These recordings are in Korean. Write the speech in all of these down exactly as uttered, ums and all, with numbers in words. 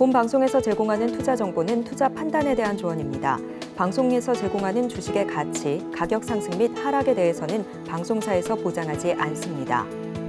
본 방송에서 제공하는 투자 정보는 투자 판단에 대한 조언입니다. 방송에서 제공하는 주식의 가치, 가격 상승 및 하락에 대해서는 방송사에서 보장하지 않습니다.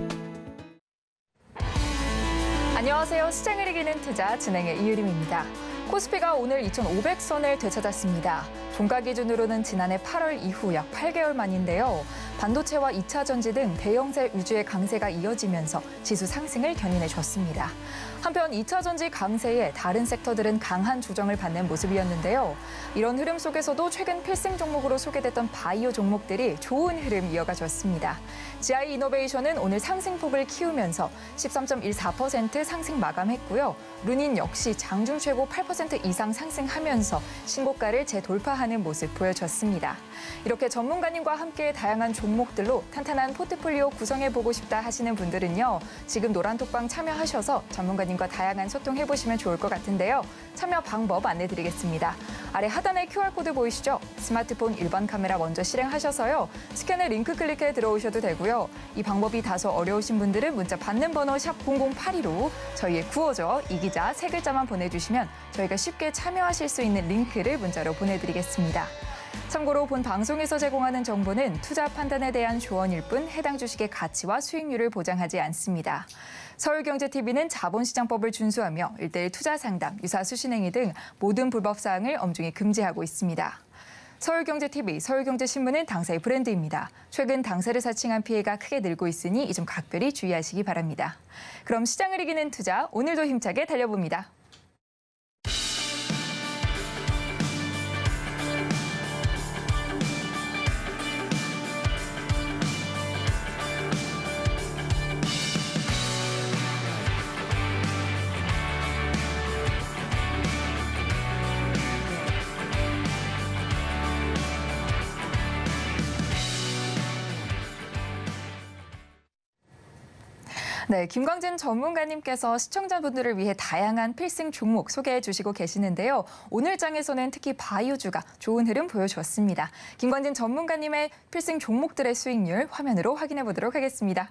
안녕하세요. 시장을 이기는 투자 진행의 이유림입니다. 코스피가 오늘 이천오백 선을 되찾았습니다. 종가 기준으로는 지난해 팔월 이후 약 팔 개월 만인데요. 반도체와 이 차 전지 등 대형세 위주의 강세가 이어지면서 지수 상승을 견인해줬습니다. 한편 이 차 전지 강세에 다른 섹터들은 강한 조정을 받는 모습이었는데요. 이런 흐름 속에서도 최근 필승 종목으로 소개됐던 바이오 종목들이 좋은 흐름 이어가줬습니다. 지아이이노베이션은 오늘 상승폭을 키우면서 십삼 점 일사 퍼센트 상승 마감했고요. 루닌 역시 장중 최고 팔 퍼센트 이상 상승하면서 신고가를 재돌파하는 모습 보여줬습니다. 이렇게 전문가님과 함께 다양한 종목들로 탄탄한 포트폴리오 구성해보고 싶다 하시는 분들은요. 지금 노란톡방 참여하셔서 전문가님과 다양한 소통해보시면 좋을 것 같은데요. 참여 방법 안내드리겠습니다. 아래 하단에 큐알코드 보이시죠? 스마트폰 일반 카메라 먼저 실행하셔서요. 스캔의 링크 클릭해 들어오셔도 되고요. 이 방법이 다소 어려우신 분들은 문자 받는 번호 샵 공공팔이로 저희의 구호죠. 이 기자 세 글자만 보내주시면 저희가 쉽게 참여하실 수 있는 링크를 문자로 보내드리겠습니다. 참고로 본 방송에서 제공하는 정보는 투자 판단에 대한 조언일 뿐 해당 주식의 가치와 수익률을 보장하지 않습니다. 서울경제티비는 자본시장법을 준수하며 일대일 투자 상담, 유사 수신행위 등 모든 불법 사항을 엄중히 금지하고 있습니다. 서울경제티비, 서울경제신문은 당사의 브랜드입니다. 최근 당사를 사칭한 피해가 크게 늘고 있으니 이 점 각별히 주의하시기 바랍니다. 그럼 시장을 이기는 투자, 오늘도 힘차게 달려봅니다. 네, 김광진 전문가님께서 시청자분들을 위해 다양한 필승 종목 소개해 주시고 계시는데요. 오늘 장에서는 특히 바이오주가 좋은 흐름 보여주었습니다. 김광진 전문가님의 필승 종목들의 수익률 화면으로 확인해 보도록 하겠습니다.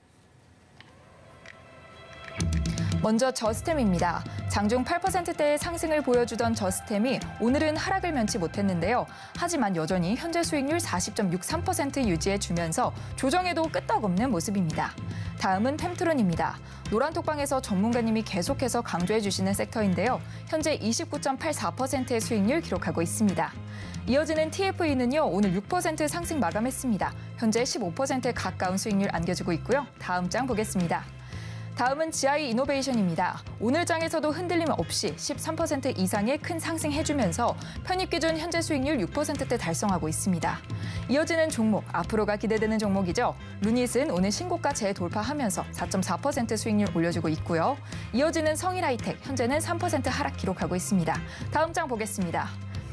먼저 저스템입니다. 장중 팔 퍼센트대의 상승을 보여주던 저스템이 오늘은 하락을 면치 못했는데요. 하지만 여전히 현재 수익률 사십 점 육삼 퍼센트 유지해주면서 조정에도 끄떡없는 모습입니다. 다음은 펜트론입니다. 노란톡방에서 전문가님이 계속해서 강조해 주시는 섹터인데요. 현재 이십구 점 팔사 퍼센트의 수익률 기록하고 있습니다. 이어지는 티에프이는요. 오늘 육 퍼센트 상승 마감했습니다. 현재 십오 퍼센트에 가까운 수익률 안겨주고 있고요. 다음 장 보겠습니다. 다음은 지아이이노베이션입니다. 오늘 장에서도 흔들림 없이 십삼 퍼센트 이상의 큰 상승해주면서 편입기준 현재 수익률 육 퍼센트대 달성하고 있습니다. 이어지는 종목, 앞으로가 기대되는 종목이죠. 루닛은 오늘 신고가 재돌파하면서 사 점 사 퍼센트 수익률 올려주고 있고요. 이어지는 성일하이텍, 현재는 삼 퍼센트 하락 기록하고 있습니다. 다음 장 보겠습니다.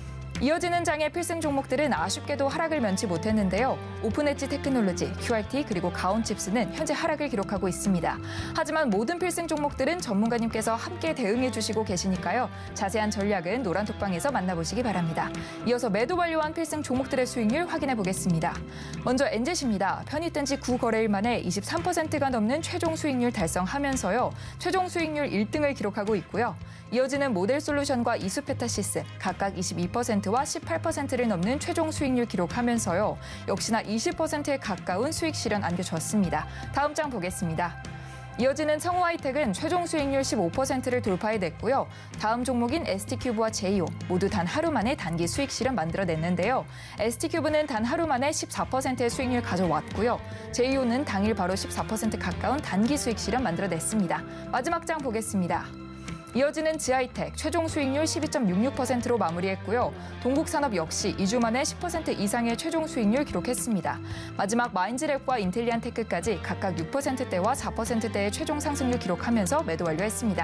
이어지는 장의 필승 종목들은 아쉽게도 하락을 면치 못했는데요. 오픈엣지 테크놀로지, 큐알티 그리고 가온칩스는 현재 하락을 기록하고 있습니다. 하지만 모든 필승 종목들은 전문가님께서 함께 대응해 주시고 계시니까요. 자세한 전략은 노란톡방에서 만나보시기 바랍니다. 이어서 매도 완료한 필승 종목들의 수익률 확인해 보겠습니다. 먼저 엔젯입니다. 편입된 지 구 거래일 만에 이십삼 퍼센트가 넘는 최종 수익률 달성하면서요. 최종 수익률 일 등을 기록하고 있고요. 이어지는 모델솔루션과 이수페타시스 각각 이십이 퍼센트와 십팔 퍼센트를 넘는 최종 수익률 기록하면서요. 역시나 이십 퍼센트에 가까운 수익 실현 안겨줬습니다. 다음 장 보겠습니다. 이어지는 성우하이텍은 최종 수익률 십오 퍼센트를 돌파해냈고요. 다음 종목인 에스티큐브와 제이오 모두 단 하루 만에 단기 수익 실현 만들어냈는데요. 에스티큐브는 단 하루 만에 십사 퍼센트의 수익률 가져왔고요. 제이오는 당일 바로 십사 퍼센트 가까운 단기 수익 실현 만들어냈습니다. 마지막 장 보겠습니다. 이어지는 지아이텍 최종 수익률 십이 점 육육 퍼센트로 마무리했고요. 동국산업 역시 이 주 만에 십 퍼센트 이상의 최종 수익률 기록했습니다. 마지막 마인즈랩과 인텔리안테크까지 각각 육 퍼센트대와 사 퍼센트대의 최종 상승률 기록하면서 매도 완료했습니다.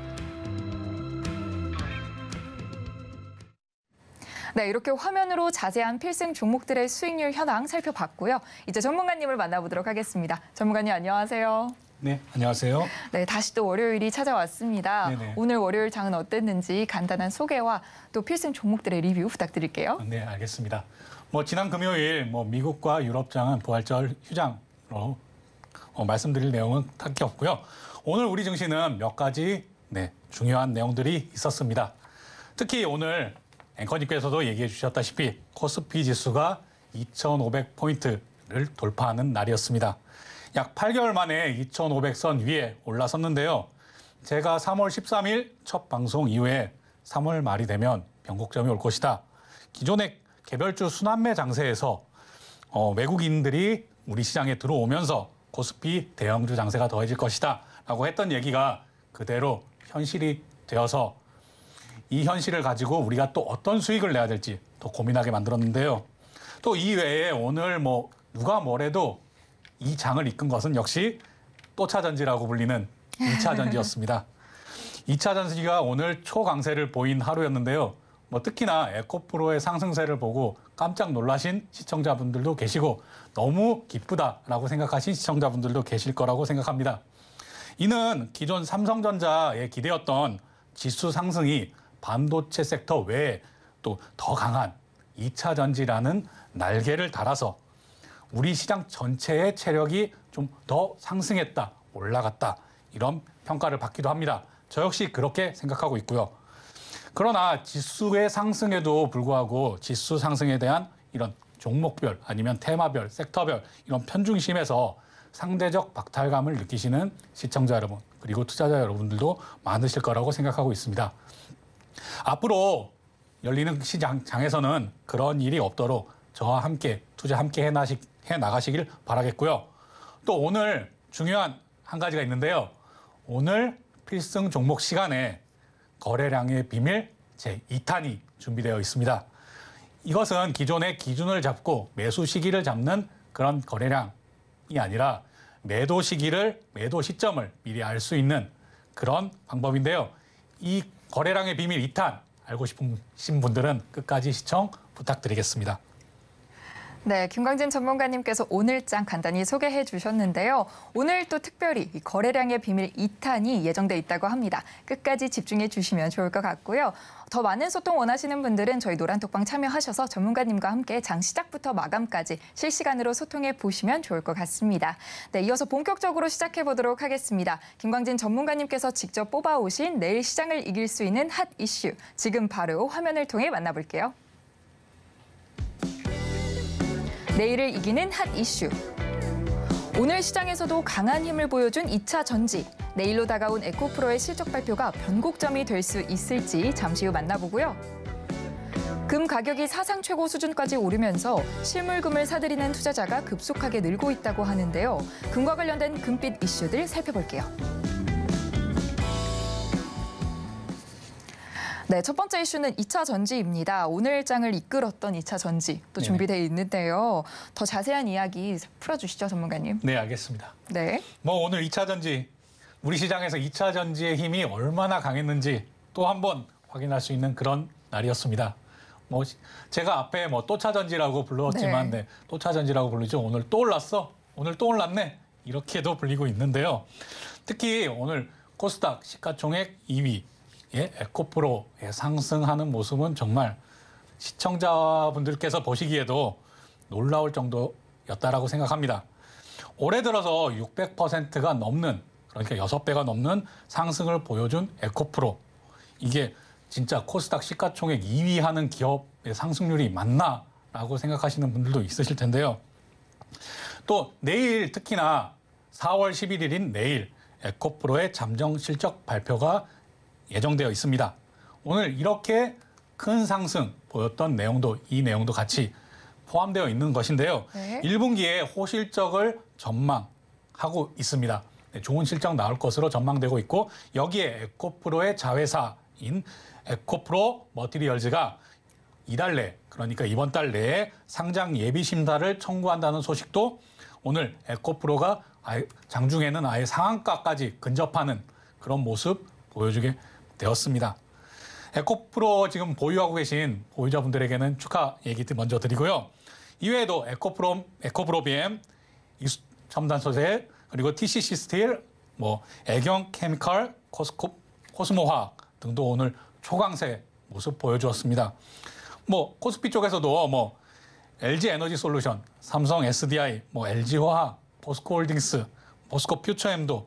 네, 이렇게 화면으로 자세한 필승 종목들의 수익률 현황 살펴봤고요. 이제 전문가님을 만나보도록 하겠습니다. 전문가님 안녕하세요. 네, 안녕하세요. 네, 다시 또 월요일이 찾아왔습니다. 네네. 오늘 월요일 장은 어땠는지 간단한 소개와 또 필승 종목들의 리뷰 부탁드릴게요. 네, 알겠습니다. 뭐 지난 금요일 뭐 미국과 유럽장은 부활절 휴장으로 어, 말씀드릴 내용은 딱히 없고요. 오늘 우리 증시는 몇 가지 네, 중요한 내용들이 있었습니다. 특히 오늘 앵커님께서도 얘기해 주셨다시피 코스피 지수가 이천오백 포인트를 돌파하는 날이었습니다. 약 팔 개월 만에 이천오백 선 위에 올라섰는데요. 제가 삼월 십삼일 첫 방송 이후에 삼월 말이 되면 변곡점이 올 것이다. 기존의 개별주 순환매 장세에서 어, 외국인들이 우리 시장에 들어오면서 코스피 대형주 장세가 더해질 것이다 라고 했던 얘기가 그대로 현실이 되어서 이 현실을 가지고 우리가 또 어떤 수익을 내야 될지 더 고민하게 만들었는데요. 또 이 외에 오늘 뭐 누가 뭐래도 이 장을 이끈 것은 역시 또차전지라고 불리는 이차전지였습니다. 이차전지가 오늘 초강세를 보인 하루였는데요. 뭐 특히나 에코프로의 상승세를 보고 깜짝 놀라신 시청자분들도 계시고 너무 기쁘다라고 생각하신 시청자분들도 계실 거라고 생각합니다. 이는 기존 삼성전자에 기대었던 지수 상승이 반도체 섹터 외에 또 더 강한 이차전지라는 날개를 달아서 우리 시장 전체의 체력이 좀 더 상승했다, 올라갔다 이런 평가를 받기도 합니다. 저 역시 그렇게 생각하고 있고요. 그러나 지수의 상승에도 불구하고 지수 상승에 대한 이런 종목별 아니면 테마별, 섹터별 이런 편중심에서 상대적 박탈감을 느끼시는 시청자 여러분 그리고 투자자 여러분들도 많으실 거라고 생각하고 있습니다. 앞으로 열리는 시장에서는 그런 일이 없도록 저와 함께 투자 함께 해나시, 해나가시길 바라겠고요. 또 오늘 중요한 한 가지가 있는데요. 오늘 필승 종목 시간에 거래량의 비밀 제이 탄이 준비되어 있습니다. 이것은 기존의 기준을 잡고 매수 시기를 잡는 그런 거래량이 아니라 매도 시기를, 매도 시점을 미리 알 수 있는 그런 방법인데요. 이 거래량의 비밀 이 탄 알고 싶으신 분들은 끝까지 시청 부탁드리겠습니다. 네, 김광진 전문가님께서 오늘장 간단히 소개해 주셨는데요. 오늘 또 특별히 이 거래량의 비밀 이 탄이 예정돼 있다고 합니다. 끝까지 집중해 주시면 좋을 것 같고요. 더 많은 소통 원하시는 분들은 저희 노란톡방 참여하셔서 전문가님과 함께 장 시작부터 마감까지 실시간으로 소통해 보시면 좋을 것 같습니다. 네, 이어서 본격적으로 시작해 보도록 하겠습니다. 김광진 전문가님께서 직접 뽑아오신 내일 시장을 이길 수 있는 핫 이슈, 지금 바로 화면을 통해 만나볼게요. 내일을 이기는 핫 이슈. 오늘 시장에서도 강한 힘을 보여준 이차전지. 내일로 다가온 에코프로의 실적 발표가 변곡점이 될 수 있을지 잠시 후 만나보고요. 금 가격이 사상 최고 수준까지 오르면서 실물금을 사들이는 투자자가 급속하게 늘고 있다고 하는데요. 금과 관련된 금빛 이슈들 살펴볼게요. 네, 첫 번째 이슈는 이차전지입니다. 오늘 장을 이끌었던 이차전지 또 준비되어 있는데요. 더 자세한 이야기 풀어주시죠, 전문가님. 네, 알겠습니다. 네. 뭐 오늘 이차전지, 우리 시장에서 이차전지의 힘이 얼마나 강했는지 또 한 번 확인할 수 있는 그런 날이었습니다. 뭐 제가 앞에 뭐 또차전지라고 불렀지만 네. 네, 또차전지라고 부르죠. 오늘 또 올랐어? 오늘 또 올랐네? 이렇게도 불리고 있는데요. 특히 오늘 코스닥 시가총액 이 위. 예, 에코프로의 상승하는 모습은 정말 시청자분들께서 보시기에도 놀라울 정도였다라고 생각합니다. 올해 들어서 육백 퍼센트가 넘는, 그러니까 여섯 배가 넘는 상승을 보여준 에코프로. 이게 진짜 코스닥 시가총액 이 위 하는 기업의 상승률이 맞나라고 생각하시는 분들도 있으실 텐데요. 또 내일 특히나 사월 십일일인 내일 에코프로의 잠정 실적 발표가 예정되어 있습니다. 오늘 이렇게 큰 상승 보였던 내용도 이 내용도 같이 포함되어 있는 것인데요. 네. 일 분기에 호실적을 전망하고 있습니다. 네, 좋은 실적 나올 것으로 전망되고 있고 여기에 에코프로의 자회사인 에코프로 머티리얼즈가 이달 내, 그러니까 이번 달 내에 상장 예비 심사를 청구한다는 소식도 오늘 에코프로가 아예 장중에는 아예 상한가까지 근접하는 그런 모습 보여주게 되었습니다. 에코프로 지금 보유하고 계신 보유자분들에게는 축하 얘기 먼저 드리고요. 이외에도 에코프로, 에코프로 비엠, 첨단소재, 그리고 티씨씨 스틸, 뭐 애경 케미컬, 코스코, 코스모화학 등도 오늘 초강세 모습 보여주었습니다. 뭐 코스피 쪽에서도 뭐 엘지 에너지 솔루션, 삼성 에스디아이, 뭐 엘지화학, 포스코홀딩스, 포스코 퓨처엠도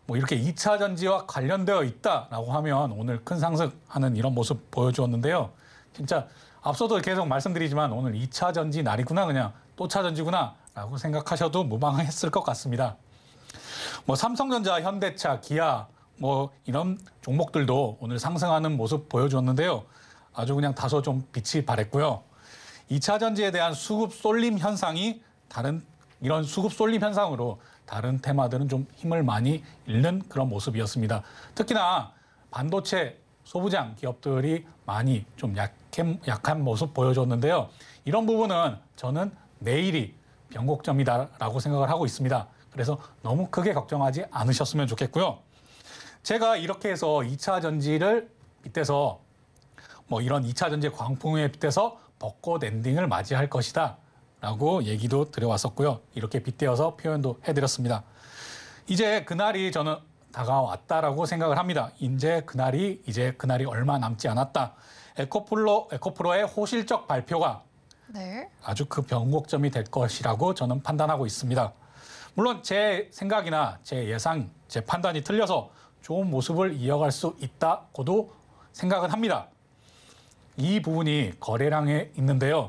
뭐 이렇게 이 차 전지와 관련되어 있다라고 하면 오늘 큰 상승하는 이런 모습 보여주었는데요. 진짜 앞서도 계속 말씀드리지만 오늘 이 차 전지 날이구나, 그냥 또 차 전지구나 라고 생각하셔도 무방했을 것 같습니다. 뭐 삼성전자, 현대차, 기아 뭐 이런 종목들도 오늘 상승하는 모습 보여주었는데요. 아주 그냥 다소 좀 빛이 발했고요. 이 차 전지에 대한 수급 쏠림 현상이 다른 이런 수급 쏠림 현상으로 다른 테마들은 좀 힘을 많이 잃는 그런 모습이었습니다. 특히나 반도체 소부장 기업들이 많이 좀 약한, 약한 모습 보여줬는데요. 이런 부분은 저는 내일이 변곡점이다라고 생각을 하고 있습니다. 그래서 너무 크게 걱정하지 않으셨으면 좋겠고요. 제가 이렇게 해서 이 차 전지를 빗대서 뭐 이런 이 차 전지 광풍에 빗대서 벚꽃 엔딩을 맞이할 것이다 라고 얘기도 드려왔었고요. 이렇게 빗대어서 표현도 해드렸습니다. 이제 그날이 저는 다가왔다라고 생각을 합니다. 이제 그날이 이제 그날이 얼마 남지 않았다. 에코프로, 에코프로의 호실적 발표가 네. 아주 그 변곡점이 될 것이라고 저는 판단하고 있습니다. 물론 제 생각이나 제 예상, 제 판단이 틀려서 좋은 모습을 이어갈 수 있다고도 생각은 합니다. 이 부분이 거래량에 있는데요.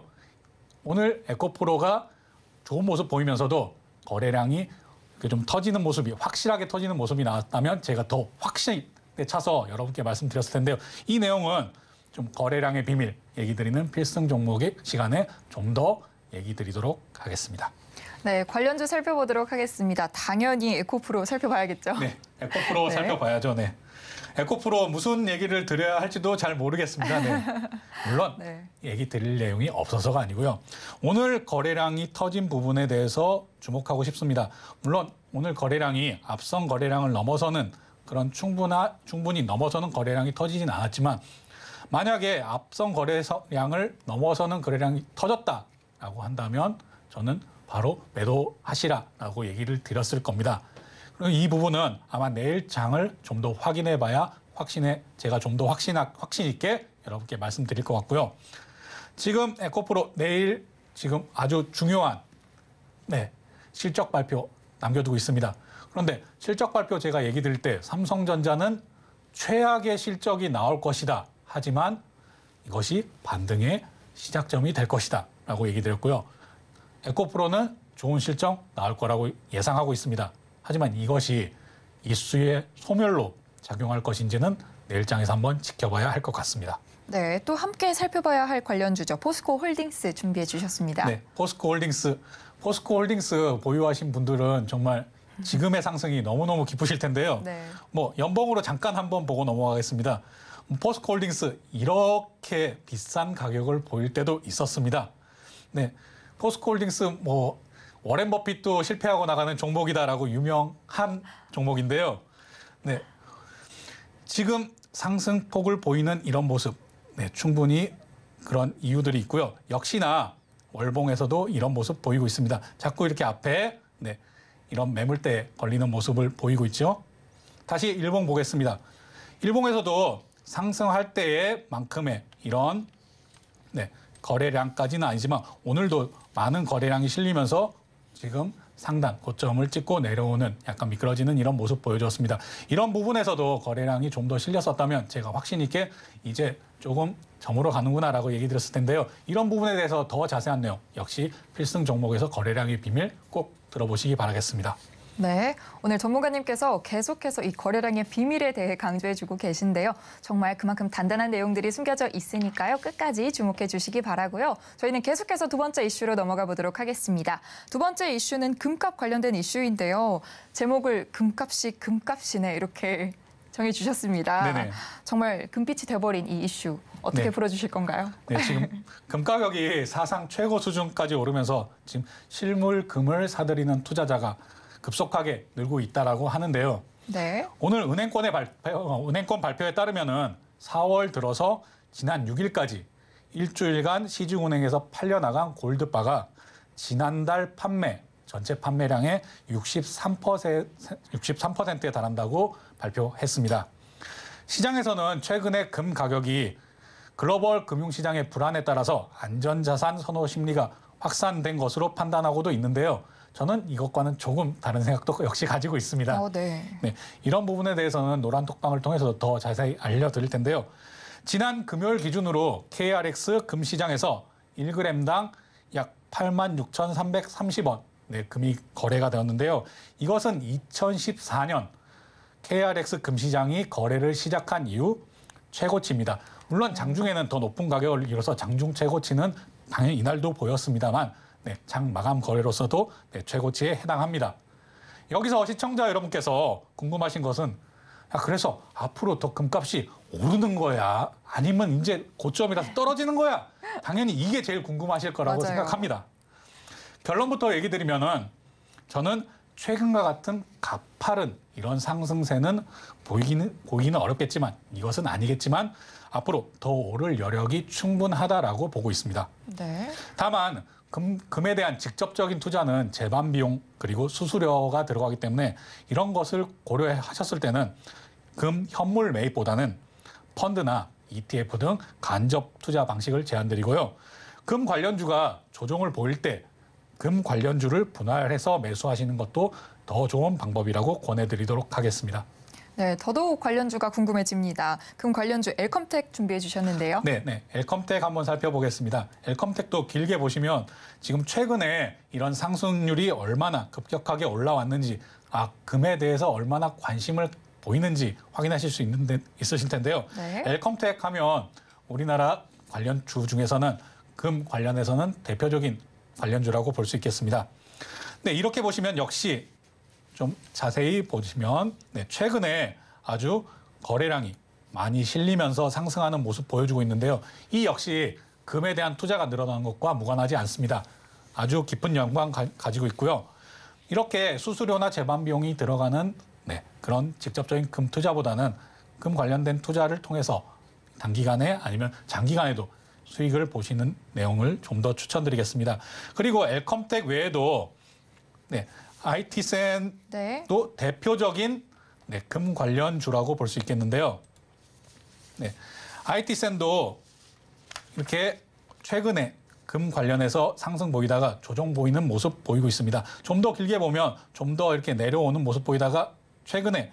오늘 에코프로가 좋은 모습 보이면서도 거래량이 좀 터지는 모습이, 확실하게 터지는 모습이 나왔다면 제가 더 확신에 차서 여러분께 말씀드렸을 텐데요. 이 내용은 좀 거래량의 비밀 얘기 드리는 필승 종목의 시간에 좀 더 얘기 드리도록 하겠습니다. 네, 관련주 살펴보도록 하겠습니다. 당연히 에코프로 살펴봐야겠죠. 네, 에코프로 네. 살펴봐야죠. 네. 에코프로 무슨 얘기를 드려야 할지도 잘 모르겠습니다. 네. 물론 네. 얘기 드릴 내용이 없어서가 아니고요. 오늘 거래량이 터진 부분에 대해서 주목하고 싶습니다. 물론 오늘 거래량이 앞선 거래량을 넘어서는 그런 충분하, 충분히 넘어서는 거래량이 터지진 않았지만 만약에 앞선 거래량을 넘어서는 거래량이 터졌다라고 한다면 저는 바로 매도하시라라고 얘기를 드렸을 겁니다. 이 부분은 아마 내일 장을 좀 더 확인해 봐야 확신에 제가 좀 더 확신, 확신 있게 여러분께 말씀드릴 것 같고요. 지금 에코프로 내일 지금 아주 중요한 네, 실적 발표 남겨두고 있습니다. 그런데 실적 발표 제가 얘기 드릴 때 삼성전자는 최악의 실적이 나올 것이다. 하지만 이것이 반등의 시작점이 될 것이다. 라고 얘기 드렸고요. 에코프로는 좋은 실적 나올 거라고 예상하고 있습니다. 하지만 이것이 이슈의 소멸로 작용할 것인지는 내일장에서 한번 지켜봐야 할 것 같습니다. 네, 또 함께 살펴봐야 할 관련주죠. 포스코 홀딩스 준비해 주셨습니다. 네, 포스코 홀딩스. 포스코 홀딩스 보유하신 분들은 정말 지금의 상승이 너무너무 기쁘실 텐데요. 네. 뭐 연봉으로 잠깐 한번 보고 넘어가겠습니다. 포스코 홀딩스 이렇게 비싼 가격을 보일 때도 있었습니다. 네, 포스코 홀딩스 뭐 워렌 버핏도 실패하고 나가는 종목이다라고 유명한 종목인데요. 네, 지금 상승폭을 보이는 이런 모습, 네, 충분히 그런 이유들이 있고요. 역시나 월봉에서도 이런 모습 보이고 있습니다. 자꾸 이렇게 앞에 네, 이런 매물대에 걸리는 모습을 보이고 있죠. 다시 일봉 보겠습니다. 일봉에서도 상승할 때의 만큼의 이런 네, 거래량까지는 아니지만 오늘도 많은 거래량이 실리면서 지금 상단 고점을 찍고 내려오는 약간 미끄러지는 이런 모습 보여줬습니다. 이런 부분에서도 거래량이 좀 더 실렸었다면 제가 확신 있게 이제 조금 저물어 가는구나라고 얘기 드렸을 텐데요. 이런 부분에 대해서 더 자세한 내용 역시 필승 종목에서 거래량의 비밀 꼭 들어보시기 바라겠습니다. 네, 오늘 전문가님께서 계속해서 이 거래량의 비밀에 대해 강조해주고 계신데요. 정말 그만큼 단단한 내용들이 숨겨져 있으니까요. 끝까지 주목해 주시기 바라고요. 저희는 계속해서 두 번째 이슈로 넘어가 보도록 하겠습니다. 두 번째 이슈는 금값 관련된 이슈인데요. 제목을 금값이 금값이네 이렇게 정해주셨습니다. 네네. 정말 금빛이 돼버린 이 이슈 어떻게 네. 풀어주실 건가요? 네, 지금 금 가격이 사상 최고 수준까지 오르면서 지금 실물 금을 사들이는 투자자가 급속하게 늘고 있다라고 하는데요. 네. 오늘 은행권의 발표, 은행권 발표에 따르면은 사월 들어서 지난 육 일까지 일주일간 시중은행에서 팔려나간 골드바가 지난달 판매, 전체 판매량의 육십삼 퍼센트, 육십삼 퍼센트에 달한다고 발표했습니다. 시장에서는 최근에 금 가격이 글로벌 금융시장의 불안에 따라서 안전자산 선호 심리가 확산된 것으로 판단하고도 있는데요. 저는 이것과는 조금 다른 생각도 역시 가지고 있습니다. 어, 네. 네, 이런 부분에 대해서는 노란톡방을 통해서 더 자세히 알려드릴 텐데요. 지난 금요일 기준으로 케이알엑스 금시장에서 일 그램당 약 팔만 육천삼백삼십 원 네, 금이 거래가 되었는데요. 이것은 이천십사 년 케이알엑스 금시장이 거래를 시작한 이후 최고치입니다. 물론 장중에는 더 높은 가격을 이뤄서 장중 최고치는 당연히 이날도 보였습니다만 네, 장 마감 거래로서도 네, 최고치에 해당합니다. 여기서 시청자 여러분께서 궁금하신 것은 야, 그래서 앞으로 더 금값이 오르는 거야? 아니면 이제 고점이라서 떨어지는 거야? 당연히 이게 제일 궁금하실 거라고 맞아요. 생각합니다. 결론부터 얘기 드리면은 저는 최근과 같은 가파른 이런 상승세는 보이기는, 보이기는 어렵겠지만 이것은 아니겠지만 앞으로 더 오를 여력이 충분하다라고 보고 있습니다. 네. 다만 금, 금에 대한 직접적인 투자는 재반 비용 그리고 수수료가 들어가기 때문에 이런 것을 고려하셨을 때는 금 현물 매입보다는 펀드나 이티에프 등 간접 투자 방식을 제안드리고요. 금 관련주가 조정을 보일 때 금 관련주를 분할해서 매수하시는 것도 더 좋은 방법이라고 권해드리도록 하겠습니다. 네, 더더욱 관련주가 궁금해집니다. 금 관련주 엘컴텍 준비해 주셨는데요. 네, 네. 엘컴텍 한번 살펴보겠습니다. 엘컴텍도 길게 보시면 지금 최근에 이런 상승률이 얼마나 급격하게 올라왔는지, 아, 금에 대해서 얼마나 관심을 보이는지 확인하실 수 있는데, 있으실 텐데요. 네. 엘컴텍 하면 우리나라 관련주 중에서는 금 관련해서는 대표적인 관련주라고 볼 수 있겠습니다. 네, 이렇게 보시면 역시 좀 자세히 보시면 네, 최근에 아주 거래량이 많이 실리면서 상승하는 모습 보여주고 있는데요. 이 역시 금에 대한 투자가 늘어나는 것과 무관하지 않습니다. 아주 깊은 연관 가, 가지고 있고요. 이렇게 수수료나 재반 비용이 들어가는 네, 그런 직접적인 금 투자보다는 금 관련된 투자를 통해서 단기간에 아니면 장기간에도 수익을 보시는 내용을 좀 더 추천드리겠습니다. 그리고 엘컴텍 외에도 네, 아이티센도 네. 대표적인 네, 금 관련주라고 볼 수 있겠는데요. 네, 아이티센도 이렇게 최근에 금 관련해서 상승 보이다가 조정 보이는 모습 보이고 있습니다. 좀 더 길게 보면 좀 더 이렇게 내려오는 모습 보이다가 최근에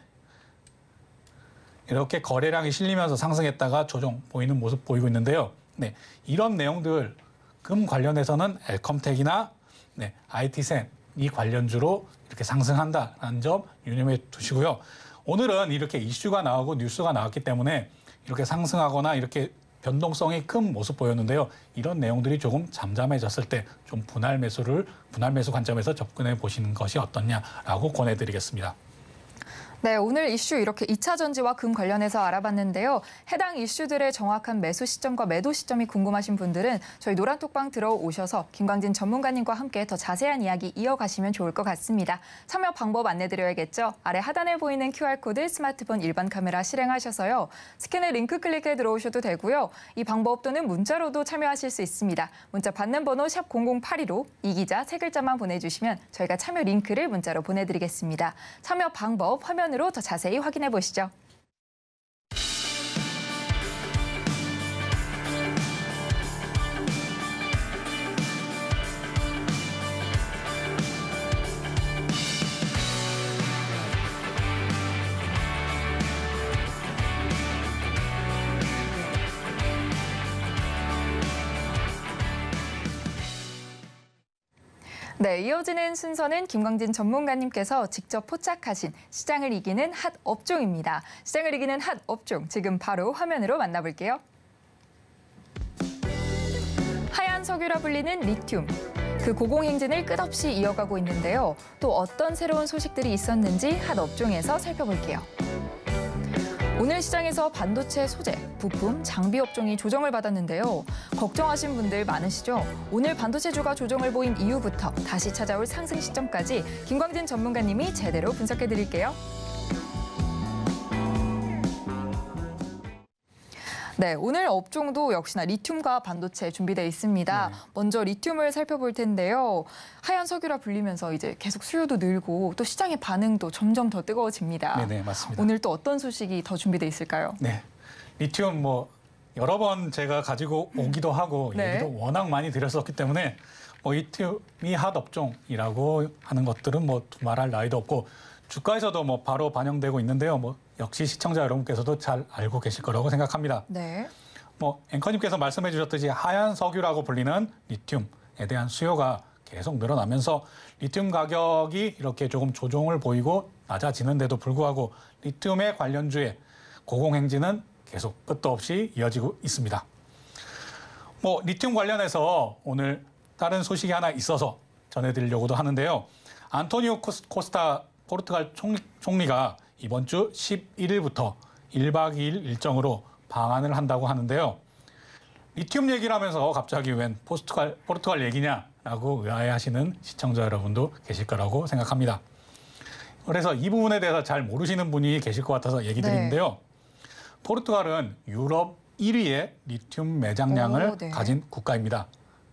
이렇게 거래량이 실리면서 상승했다가 조정 보이는 모습 보이고 있는데요. 네, 이런 내용들 금 관련해서는 엘컴텍이나 네, 아이티센 이 관련주로 이렇게 상승한다는 점 유념해 두시고요. 오늘은 이렇게 이슈가 나오고 뉴스가 나왔기 때문에 이렇게 상승하거나 이렇게 변동성이 큰 모습 보였는데요. 이런 내용들이 조금 잠잠해졌을 때 좀 분할 매수를 분할 매수 관점에서 접근해 보시는 것이 어떻냐라고 권해드리겠습니다. 네, 오늘 이슈 이렇게 이 차 전지와 금 관련해서 알아봤는데요. 해당 이슈들의 정확한 매수 시점과 매도 시점이 궁금하신 분들은 저희 노란톡방 들어오셔서 김광진 전문가님과 함께 더 자세한 이야기 이어가시면 좋을 것 같습니다. 참여 방법 안내드려야겠죠. 아래 하단에 보이는 큐알코드 스마트폰 일반 카메라 실행하셔서요. 스캔의 링크 클릭해 들어오셔도 되고요. 이 방법 또는 문자로도 참여하실 수 있습니다. 문자 받는 번호 샵 공공팔이로 이 기자 세 글자만 보내주시면 저희가 참여 링크를 문자로 보내드리겠습니다. 참여 방법 화면 으로 더 자세히 확인해 보시죠. 네, 이어지는 순서는 김광진 전문가님께서 직접 포착하신 시장을 이기는 핫 업종입니다. 시장을 이기는 핫 업종, 지금 바로 화면으로 만나볼게요. 하얀 석유라 불리는 리튬. 그 고공행진을 끝없이 이어가고 있는데요. 또 어떤 새로운 소식들이 있었는지 핫 업종에서 살펴볼게요. 오늘 시장에서 반도체 소재, 부품, 장비 업종이 조정을 받았는데요. 걱정하신 분들 많으시죠? 오늘 반도체주가 조정을 보인 이후부터 다시 찾아올 상승 시점까지 김광진 전문가님이 제대로 분석해드릴게요. 네, 오늘 업종도 역시나 리튬과 반도체 준비되어 있습니다. 네. 먼저 리튬을 살펴볼 텐데요. 하얀 석유라 불리면서 이제 계속 수요도 늘고 또 시장의 반응도 점점 더 뜨거워집니다. 네, 네, 맞습니다. 오늘 또 어떤 소식이 더 준비되어 있을까요? 네, 리튬 뭐 여러 번 제가 가지고 오기도 하고 네. 얘기도 워낙 많이 드렸었기 때문에 뭐 리튬이 핫 업종이라고 하는 것들은 뭐 두말할 나위도 없고 주가에서도 뭐 바로 반영되고 있는데요. 뭐 역시 시청자 여러분께서도 잘 알고 계실 거라고 생각합니다. 네. 뭐 앵커님께서 말씀해 주셨듯이 하얀 석유라고 불리는 리튬에 대한 수요가 계속 늘어나면서 리튬 가격이 이렇게 조금 조정을 보이고 낮아지는데도 불구하고 리튬의 관련주의 고공행진은 계속 끝도 없이 이어지고 있습니다. 뭐 리튬 관련해서 오늘 다른 소식이 하나 있어서 전해드리려고도 하는데요. 안토니오 코스타 포르투갈 총리, 총리가 이번 주 십일 일부터 일 박 이 일 일정으로 방한을 한다고 하는데요. 리튬 얘기를 하면서 갑자기 웬 포르투갈, 포르투갈 얘기냐라고 의아해하시는 시청자 여러분도 계실 거라고 생각합니다. 그래서 이 부분에 대해서 잘 모르시는 분이 계실 것 같아서 얘기 드리는데요. 네. 포르투갈은 유럽 일 위의 리튬 매장량을 오, 네. 가진 국가입니다.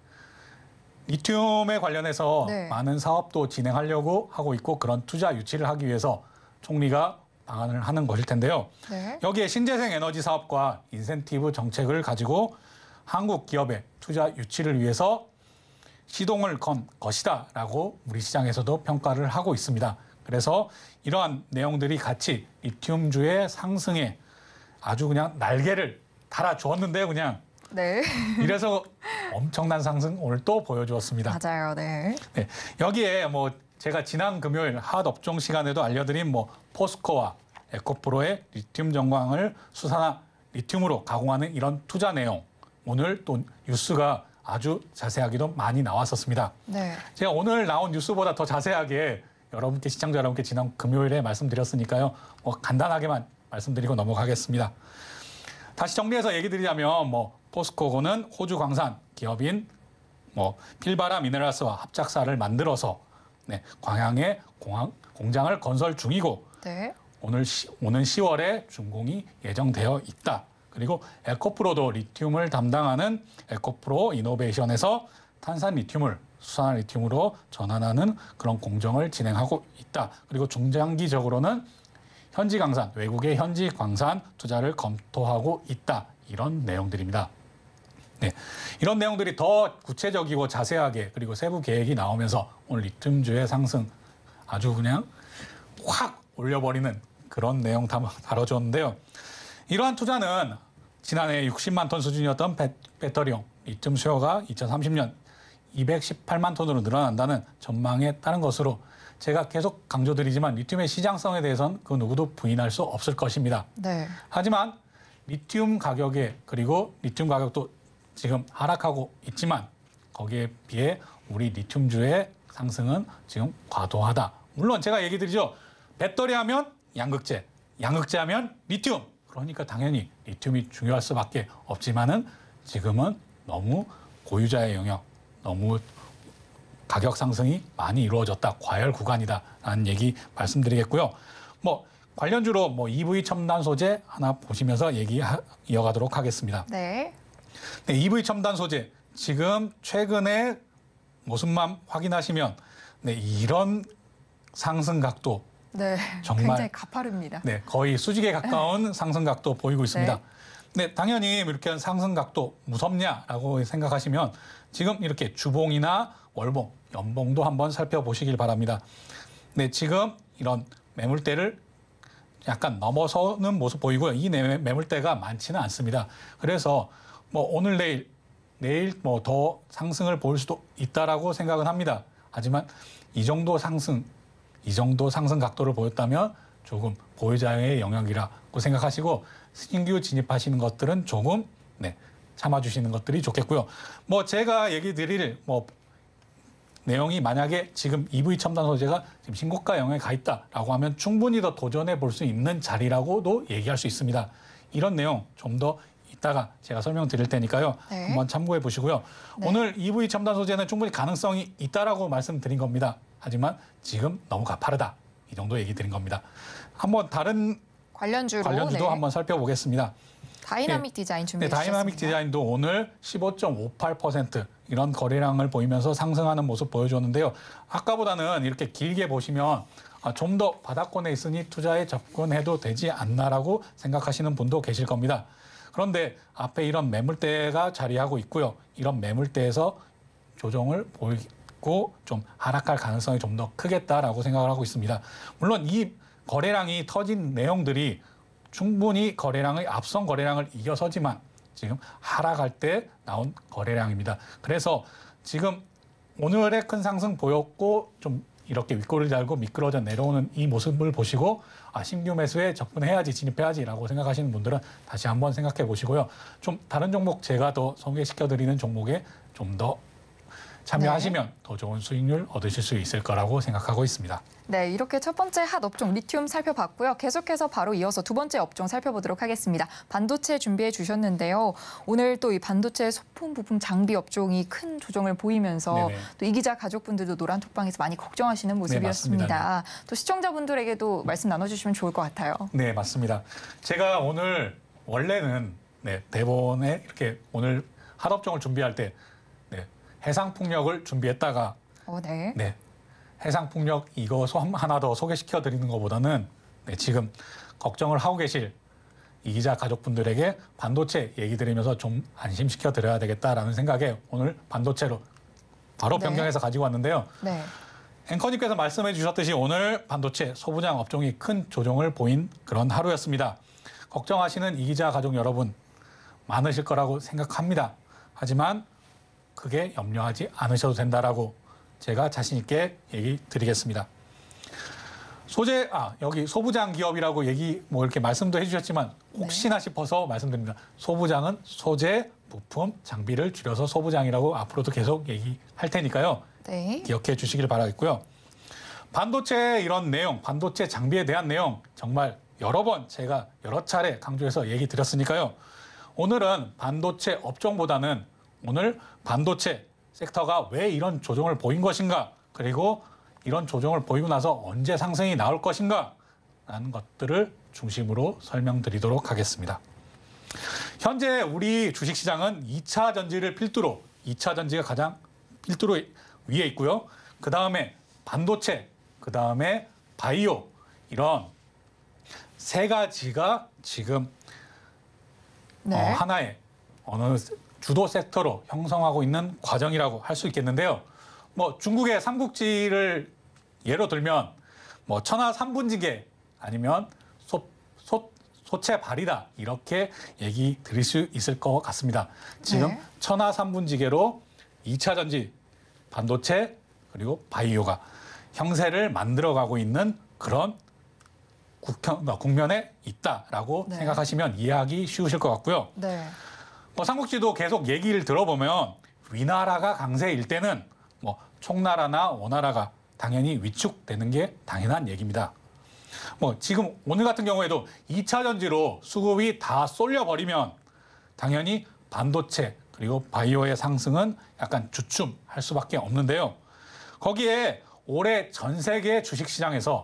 리튬에 관련해서 네. 많은 사업도 진행하려고 하고 있고 그런 투자 유치를 하기 위해서 총리가 방한을 하는 것일 텐데요. 네. 여기에 신재생 에너지 사업과 인센티브 정책을 가지고 한국 기업의 투자 유치를 위해서 시동을 건 것이다라고 우리 시장에서도 평가를 하고 있습니다. 그래서 이러한 내용들이 같이 리튬주의 상승에 아주 그냥 날개를 달아주었는데요, 그냥. 네. 이래서 엄청난 상승 오늘 또 보여주었습니다. 맞아요, 네. 네. 여기에 뭐 제가 지난 금요일 핫 업종 시간에도 알려드린 뭐 포스코와 에코프로의 리튬 정광을 수산화 리튬으로 가공하는 이런 투자 내용. 오늘 또 뉴스가 아주 자세하게도 많이 나왔었습니다. 네. 제가 오늘 나온 뉴스보다 더 자세하게 여러분께 시청자 여러분께 지난 금요일에 말씀드렸으니까요. 뭐 간단하게만 말씀드리고 넘어가겠습니다. 다시 정리해서 얘기 드리자면 뭐 포스코는 호주 광산 기업인 뭐 필바라 미네랄스와 합작사를 만들어서 네, 광양에 공항, 공장을 건설 중이고 네. 오늘 시, 오는 시월에 준공이 예정되어 있다. 그리고 에코프로도 리튬을 담당하는 에코프로 이노베이션에서 탄산 리튬을 수산화 리튬으로 전환하는 그런 공정을 진행하고 있다. 그리고 중장기적으로는 현지 광산, 외국의 현지 광산 투자를 검토하고 있다. 이런 내용들입니다. 네, 이런 내용들이 더 구체적이고 자세하게 그리고 세부 계획이 나오면서 오늘 리튬주의 상승 아주 그냥 확 올려버리는 그런 내용 다뤄줬는데요. 이러한 투자는 지난해 육십만 톤 수준이었던 배, 배터리용 리튬 수요가 이천삼십 년 이백십팔만 톤으로 늘어난다는 전망에 따른 것으로 제가 계속 강조드리지만 리튬의 시장성에 대해서는 그 누구도 부인할 수 없을 것입니다. 네. 하지만 리튬 가격에 그리고 리튬 가격도 지금 하락하고 있지만 거기에 비해 우리 리튬주의 상승은 지금 과도하다. 물론 제가 얘기 드리죠. 배터리 하면 양극재, 양극재 하면 리튬. 그러니까 당연히 리튬이 중요할 수밖에 없지만은 지금은 너무 고유자의 영역, 너무 가격 상승이 많이 이루어졌다. 과열 구간이다라는 얘기 말씀드리겠고요. 뭐 관련주로 뭐 이브이 첨단 소재 하나 보시면서 얘기 이어가도록 하겠습니다. 네. 네, 이브이 첨단 소재 지금 최근에 모습만 확인하시면 네, 이런 상승 각도 네, 정말 굉장히 가파릅니다. 네, 거의 수직에 가까운 상승 각도 보이고 있습니다. 네. 네, 당연히 이렇게 상승 각도 무섭냐라고 생각하시면 지금 이렇게 주봉이나 월봉, 연봉도 한번 살펴보시길 바랍니다. 네, 지금 이런 매물대를 약간 넘어서는 모습 보이고요. 이 매물대가 많지는 않습니다. 그래서 뭐 오늘 내일 내일 뭐 더 상승을 볼 수도 있다라고 생각은 합니다. 하지만 이 정도 상승, 이 정도 상승 각도를 보였다면 조금 보유자의 영역이라고 생각하시고 신규 진입하시는 것들은 조금 네, 참아주시는 것들이 좋겠고요. 뭐 제가 얘기 드릴 뭐 내용이 만약에 지금 이브이 첨단 소재가 지금 신고가 영역에 가 있다라고 하면 충분히 더 도전해 볼 수 있는 자리라고도 얘기할 수 있습니다. 이런 내용 좀 더 이따가 제가 설명드릴 테니까요. 네. 한번 참고해 보시고요. 네. 오늘 이브이 첨단 소재는 충분히 가능성이 있다라고 말씀드린 겁니다. 하지만 지금 너무 가파르다. 이 정도 얘기 드린 겁니다. 한번 다른 관련주로 관련주도 네. 한번 살펴보겠습니다. 다이나믹 디자인 네, 준비해 다이나믹 주셨습니다. 디자인도 오늘 십오 점 오팔 퍼센트 이런 거래량을 보이면서 상승하는 모습 보여줬는데요. 아까보다는 이렇게 길게 보시면 좀 더 바닥권에 있으니 투자에 접근해도 되지 않나라고 생각하시는 분도 계실 겁니다. 그런데 앞에 이런 매물대가 자리하고 있고요. 이런 매물대에서 조정을 보이고 좀 하락할 가능성이 좀 더 크겠다라고 생각을 하고 있습니다. 물론 이 거래량이 터진 내용들이 충분히 거래량의 앞선 거래량을 이겨서지만 지금 하락할 때 나온 거래량입니다. 그래서 지금 오늘의 큰 상승 보였고 좀 이렇게 윗골을 달고 미끄러져 내려오는 이 모습을 보시고 아, 신규 매수에 접근해야지, 진입해야지라고 생각하시는 분들은 다시 한번 생각해 보시고요. 좀 다른 종목 제가 더 소개시켜드리는 종목에 좀 더 참여하시면 네. 더 좋은 수익률 얻으실 수 있을 거라고 생각하고 있습니다. 네, 이렇게 첫 번째 핫 업종 리튬 살펴봤고요. 계속해서 바로 이어서 두 번째 업종 살펴보도록 하겠습니다. 반도체 준비해 주셨는데요. 오늘 또 이 반도체 소품 부품 장비 업종이 큰 조정을 보이면서 또 이 기자 가족분들도 노란톡방에서 많이 걱정하시는 모습이었습니다. 네, 또 시청자분들에게도 말씀 나눠주시면 좋을 것 같아요. 네, 맞습니다. 제가 오늘 원래는 네, 대본에 이렇게 오늘 핫 업종을 준비할 때 네, 해상풍력을 준비했다가 어, 네. 네. 해상풍력 이거 하나 더 소개시켜 드리는 것보다는 네, 지금 걱정을 하고 계실 이 기자 가족분들에게 반도체 얘기 드리면서 좀 안심시켜 드려야 되겠다라는 생각에 오늘 반도체로 바로 네. 변경해서 가지고 왔는데요. 네. 앵커님께서 말씀해 주셨듯이 오늘 반도체 소부장 업종이 큰 조정을 보인 그런 하루였습니다. 걱정하시는 이 기자 가족 여러분 많으실 거라고 생각합니다. 하지만 크게 염려하지 않으셔도 된다라고 제가 자신 있게 얘기 드리겠습니다. 소재, 아, 여기 소부장 기업이라고 얘기 뭐 이렇게 말씀도 해주셨지만 혹시나 네. 싶어서 말씀드립니다. 소부장은 소재, 부품, 장비를 줄여서 소부장이라고 앞으로도 계속 얘기할 테니까요. 네. 기억해 주시길 바라겠고요. 반도체 이런 내용, 반도체 장비에 대한 내용 정말 여러 번 제가 여러 차례 강조해서 얘기 드렸으니까요. 오늘은 반도체 업종보다는 오늘 반도체 섹터가 왜 이런 조정을 보인 것인가, 그리고 이런 조정을 보이고 나서 언제 상승이 나올 것인가 라는 것들을 중심으로 설명드리도록 하겠습니다. 현재 우리 주식시장은 이 차 전지를 필두로, 이 차 전지가 가장 필두로 위에 있고요. 그 다음에 반도체, 그 다음에 바이오, 이런 세 가지가 지금 네. 어, 하나의 어느 주도 섹터로 형성하고 있는 과정이라고 할 수 있겠는데요. 뭐 중국의 삼국지를 예로 들면 뭐 천하 삼분지계 아니면 소, 소, 소체발이다 이렇게 얘기 드릴 수 있을 것 같습니다. 지금 네. 천하 삼분지계로 이 차 전지, 반도체 그리고 바이오가 형세를 만들어가고 있는 그런 국형, 국면에 있다라고 네. 생각하시면 이해하기 쉬우실 것 같고요. 네. 뭐 삼국지도 계속 얘기를 들어보면 위나라가 강세일 때는 뭐 총나라나 원나라가 당연히 위축되는 게 당연한 얘기입니다. 뭐 지금 오늘 같은 경우에도 이 차 전지로 수급이 다 쏠려버리면 당연히 반도체 그리고 바이오의 상승은 약간 주춤할 수밖에 없는데요. 거기에 올해 전 세계 주식시장에서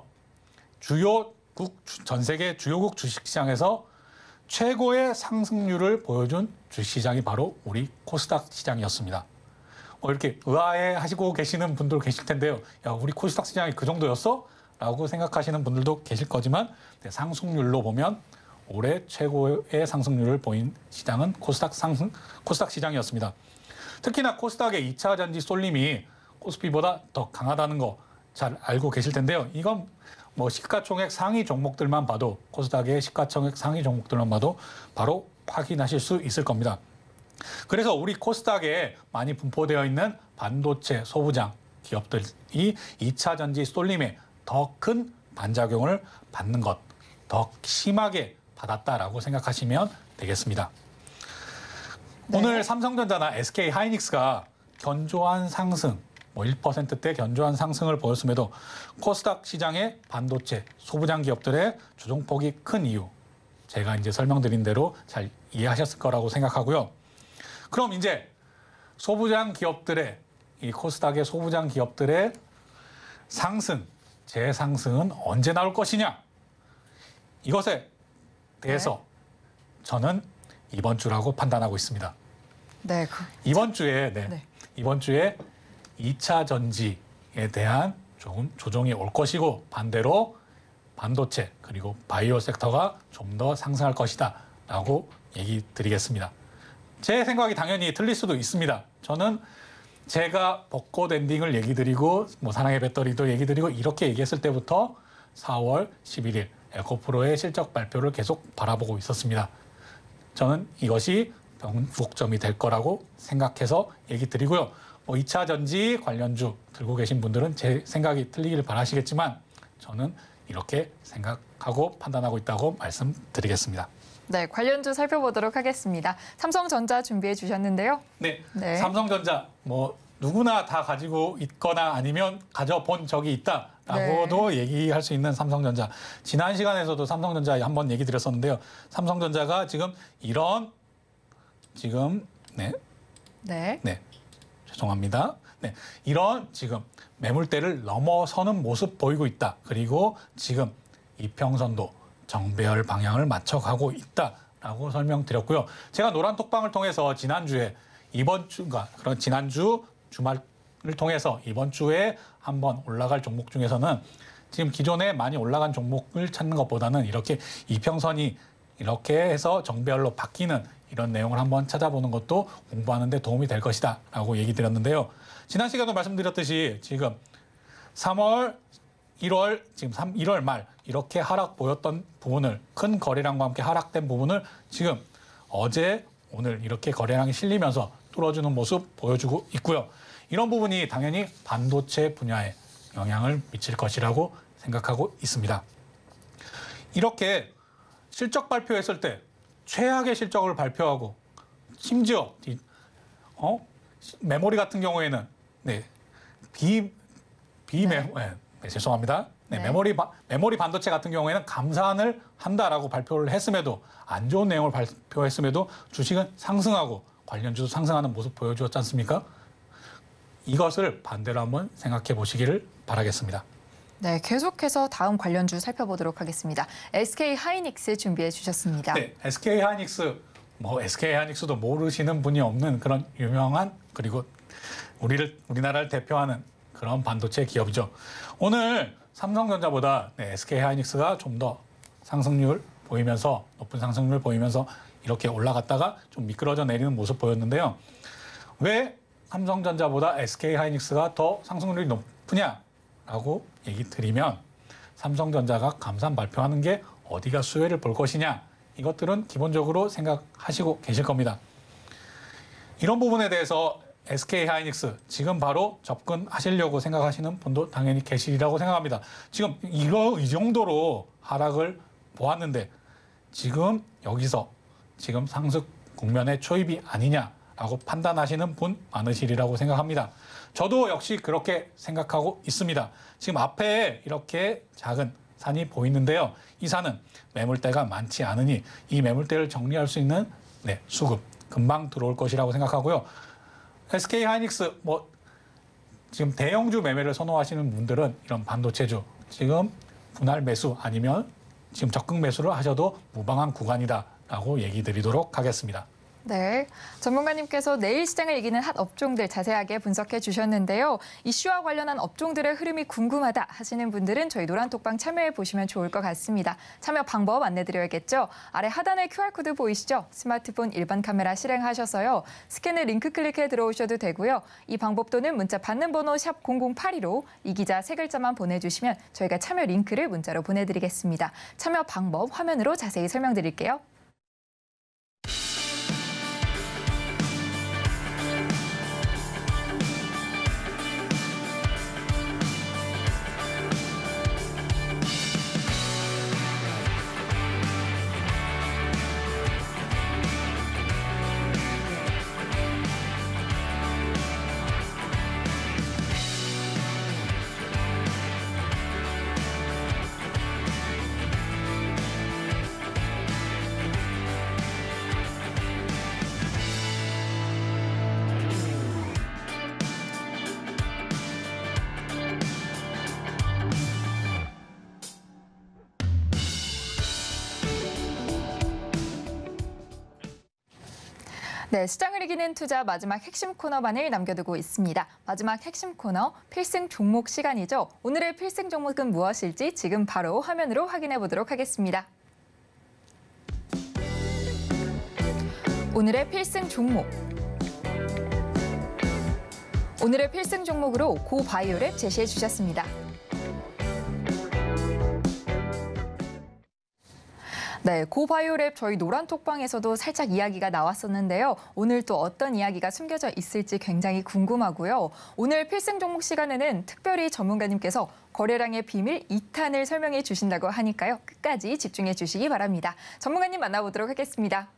주요국, 전 세계 주요국 주식시장에서 최고의 상승률을 보여준 주식시장이 바로 우리 코스닥 시장이었습니다. 뭐 이렇게 의아해 하시고 계시는 분들 계실 텐데요. 야, 우리 코스닥 시장이 그 정도였어? 라고 생각하시는 분들도 계실 거지만 네, 상승률로 보면 올해 최고의 상승률을 보인 시장은 코스닥 상승, 코스닥 시장이었습니다. 특히나 코스닥의 이 차 전지 쏠림이 코스피보다 더 강하다는 거 잘 알고 계실 텐데요. 이건 뭐 시가총액 상위 종목들만 봐도, 코스닥의 시가총액 상위 종목들만 봐도 바로 확인하실 수 있을 겁니다. 그래서 우리 코스닥에 많이 분포되어 있는 반도체 소부장 기업들이 이 차 전지 쏠림에 더 큰 반작용을 받는 것, 더 심하게 받았다라고 생각하시면 되겠습니다. 네. 오늘 삼성전자나 에스케이 하이닉스가 견조한 상승, 뭐 일 퍼센트대 견조한 상승을 보였음에도 코스닥 시장의 반도체 소부장 기업들의 조정폭이 큰 이유, 제가 이제 설명드린 대로 잘 이해하셨을 거라고 생각하고요. 그럼 이제 소부장 기업들의, 이 코스닥의 소부장 기업들의 상승, 재상승은 언제 나올 것이냐? 이것에 대해서 네. 저는 이번 주라고 판단하고 있습니다. 네. 그... 이번 주에, 네. 네. 이번 주에 이 차 전지에 대한 조금 조정이 올 것이고, 반대로 반도체 그리고 바이오 섹터가 좀 더 상승할 것이다 라고 얘기 드리겠습니다. 제 생각이 당연히 틀릴 수도 있습니다. 저는 제가 벚꽃 엔딩을 얘기 드리고 뭐 사랑의 배터리도 얘기 드리고 이렇게 얘기했을 때부터 사월 십일일 에코프로의 실적 발표를 계속 바라보고 있었습니다. 저는 이것이 변곡점이 될 거라고 생각해서 얘기 드리고요. 뭐 이 차 전지 관련주 들고 계신 분들은 제 생각이 틀리기를 바라시겠지만 저는 이렇게 생각하고 판단하고 있다고 말씀드리겠습니다. 네, 관련주 살펴보도록 하겠습니다. 삼성전자 준비해 주셨는데요. 네, 네. 삼성전자 뭐 누구나 다 가지고 있거나 아니면 가져본 적이 있다라고도 네. 얘기할 수 있는 삼성전자. 지난 시간에서도 삼성전자 한번 얘기 드렸었는데요. 삼성전자가 지금 이런 지금 네, 네, 네, 죄송합니다. 네, 이런 지금 매물대를 넘어서는 모습 보이고 있다. 그리고 지금 이평선도 정배열 방향을 맞춰가고 있다라고 설명드렸고요. 제가 노란 톡방을 통해서 지난주에 이번 주가 그런 지난주 주말을 통해서 이번 주에 한번 올라갈 종목 중에서는 지금 기존에 많이 올라간 종목을 찾는 것보다는 이렇게 이평선이 이렇게 해서 정배열로 바뀌는 이런 내용을 한번 찾아보는 것도 공부하는 데 도움이 될 것이다 라고 얘기 드렸는데요. 지난 시간도 말씀드렸듯이 지금 삼월, 일월, 지금 일월 말 이렇게 하락 보였던 부분을 큰 거래량과 함께 하락된 부분을 지금 어제, 오늘 이렇게 거래량이 실리면서 뚫어주는 모습 보여주고 있고요. 이런 부분이 당연히 반도체 분야에 영향을 미칠 것이라고 생각하고 있습니다. 이렇게 실적 발표했을 때 최악의 실적을 발표하고 심지어 어? 메모리 같은 경우에는 네, 비, 비메, 네. 네, 죄송합니다. 네, 네. 메모리, 메모리 반도체 같은 경우에는 감산을 한다라고 발표를 했음에도 안 좋은 내용을 발표했음에도 주식은 상승하고 관련주도 상승하는 모습 보여주었지 않습니까? 이것을 반대로 한번 생각해 보시기를 바라겠습니다. 네, 계속해서 다음 관련주 살펴보도록 하겠습니다. 에스케이하이닉스 준비해 주셨습니다. 네, 에스케이하이닉스, 뭐 에스케이하이닉스도 모르시는 분이 없는 그런 유명한 그리고 우리를 우리나라를 대표하는 그런 반도체 기업이죠. 오늘 삼성전자보다 네, 에스케이하이닉스가 좀 더 상승률 보이면서 높은 상승률 보이면서 이렇게 올라갔다가 좀 미끄러져 내리는 모습 보였는데요. 왜 삼성전자보다 에스케이하이닉스가 더 상승률이 높으냐라고 얘기 드리면 삼성전자가 감산 발표하는 게 어디가 수혜를 볼 것이냐 이것들은 기본적으로 생각하시고 계실 겁니다. 이런 부분에 대해서 에스케이하이닉스 지금 바로 접근하시려고 생각하시는 분도 당연히 계시리라고 생각합니다. 지금 이거 이 정도로 하락을 보았는데 지금 여기서 지금 상승 국면의 초입이 아니냐라고 판단하시는 분 많으시리라고 생각합니다. 저도 역시 그렇게 생각하고 있습니다. 지금 앞에 이렇게 작은 산이 보이는데요. 이 산은 매물대가 많지 않으니 이 매물대를 정리할 수 있는 네, 수급 금방 들어올 것이라고 생각하고요. 에스케이하이닉스 뭐 지금 대형주 매매를 선호하시는 분들은 이런 반도체주 지금 분할 매수 아니면 지금 적극 매수를 하셔도 무방한 구간이다라고 얘기 드리도록 하겠습니다. 네, 전문가님께서 내일 시장을 이기는 핫 업종들 자세하게 분석해 주셨는데요. 이슈와 관련한 업종들의 흐름이 궁금하다 하시는 분들은 저희 노란톡방 참여해 보시면 좋을 것 같습니다. 참여 방법 안내드려야겠죠. 아래 하단에 큐알코드 보이시죠? 스마트폰 일반 카메라 실행하셔서요. 스캔을 링크 클릭해 들어오셔도 되고요. 이 방법 또는 문자 받는 번호 샵 공공팔이로 이 기자 세 글자만 보내주시면 저희가 참여 링크를 문자로 보내드리겠습니다. 참여 방법 화면으로 자세히 설명드릴게요. 네, 시장을 이기는 투자 마지막 핵심 코너만을 남겨두고 있습니다. 마지막 핵심 코너 필승 종목 시간이죠. 오늘의 필승 종목은 무엇일지 지금 바로 화면으로 확인해 보도록 하겠습니다. 오늘의 필승 종목. 오늘의 필승 종목으로 고바이오랩 제시해 주셨습니다. 네, 고바이오랩 저희 노란톡방에서도 살짝 이야기가 나왔었는데요. 오늘 또 어떤 이야기가 숨겨져 있을지 굉장히 궁금하고요. 오늘 필승 종목 시간에는 특별히 전문가님께서 거래량의 비밀 이 탄을 설명해 주신다고 하니까요. 끝까지 집중해 주시기 바랍니다. 전문가님 만나보도록 하겠습니다.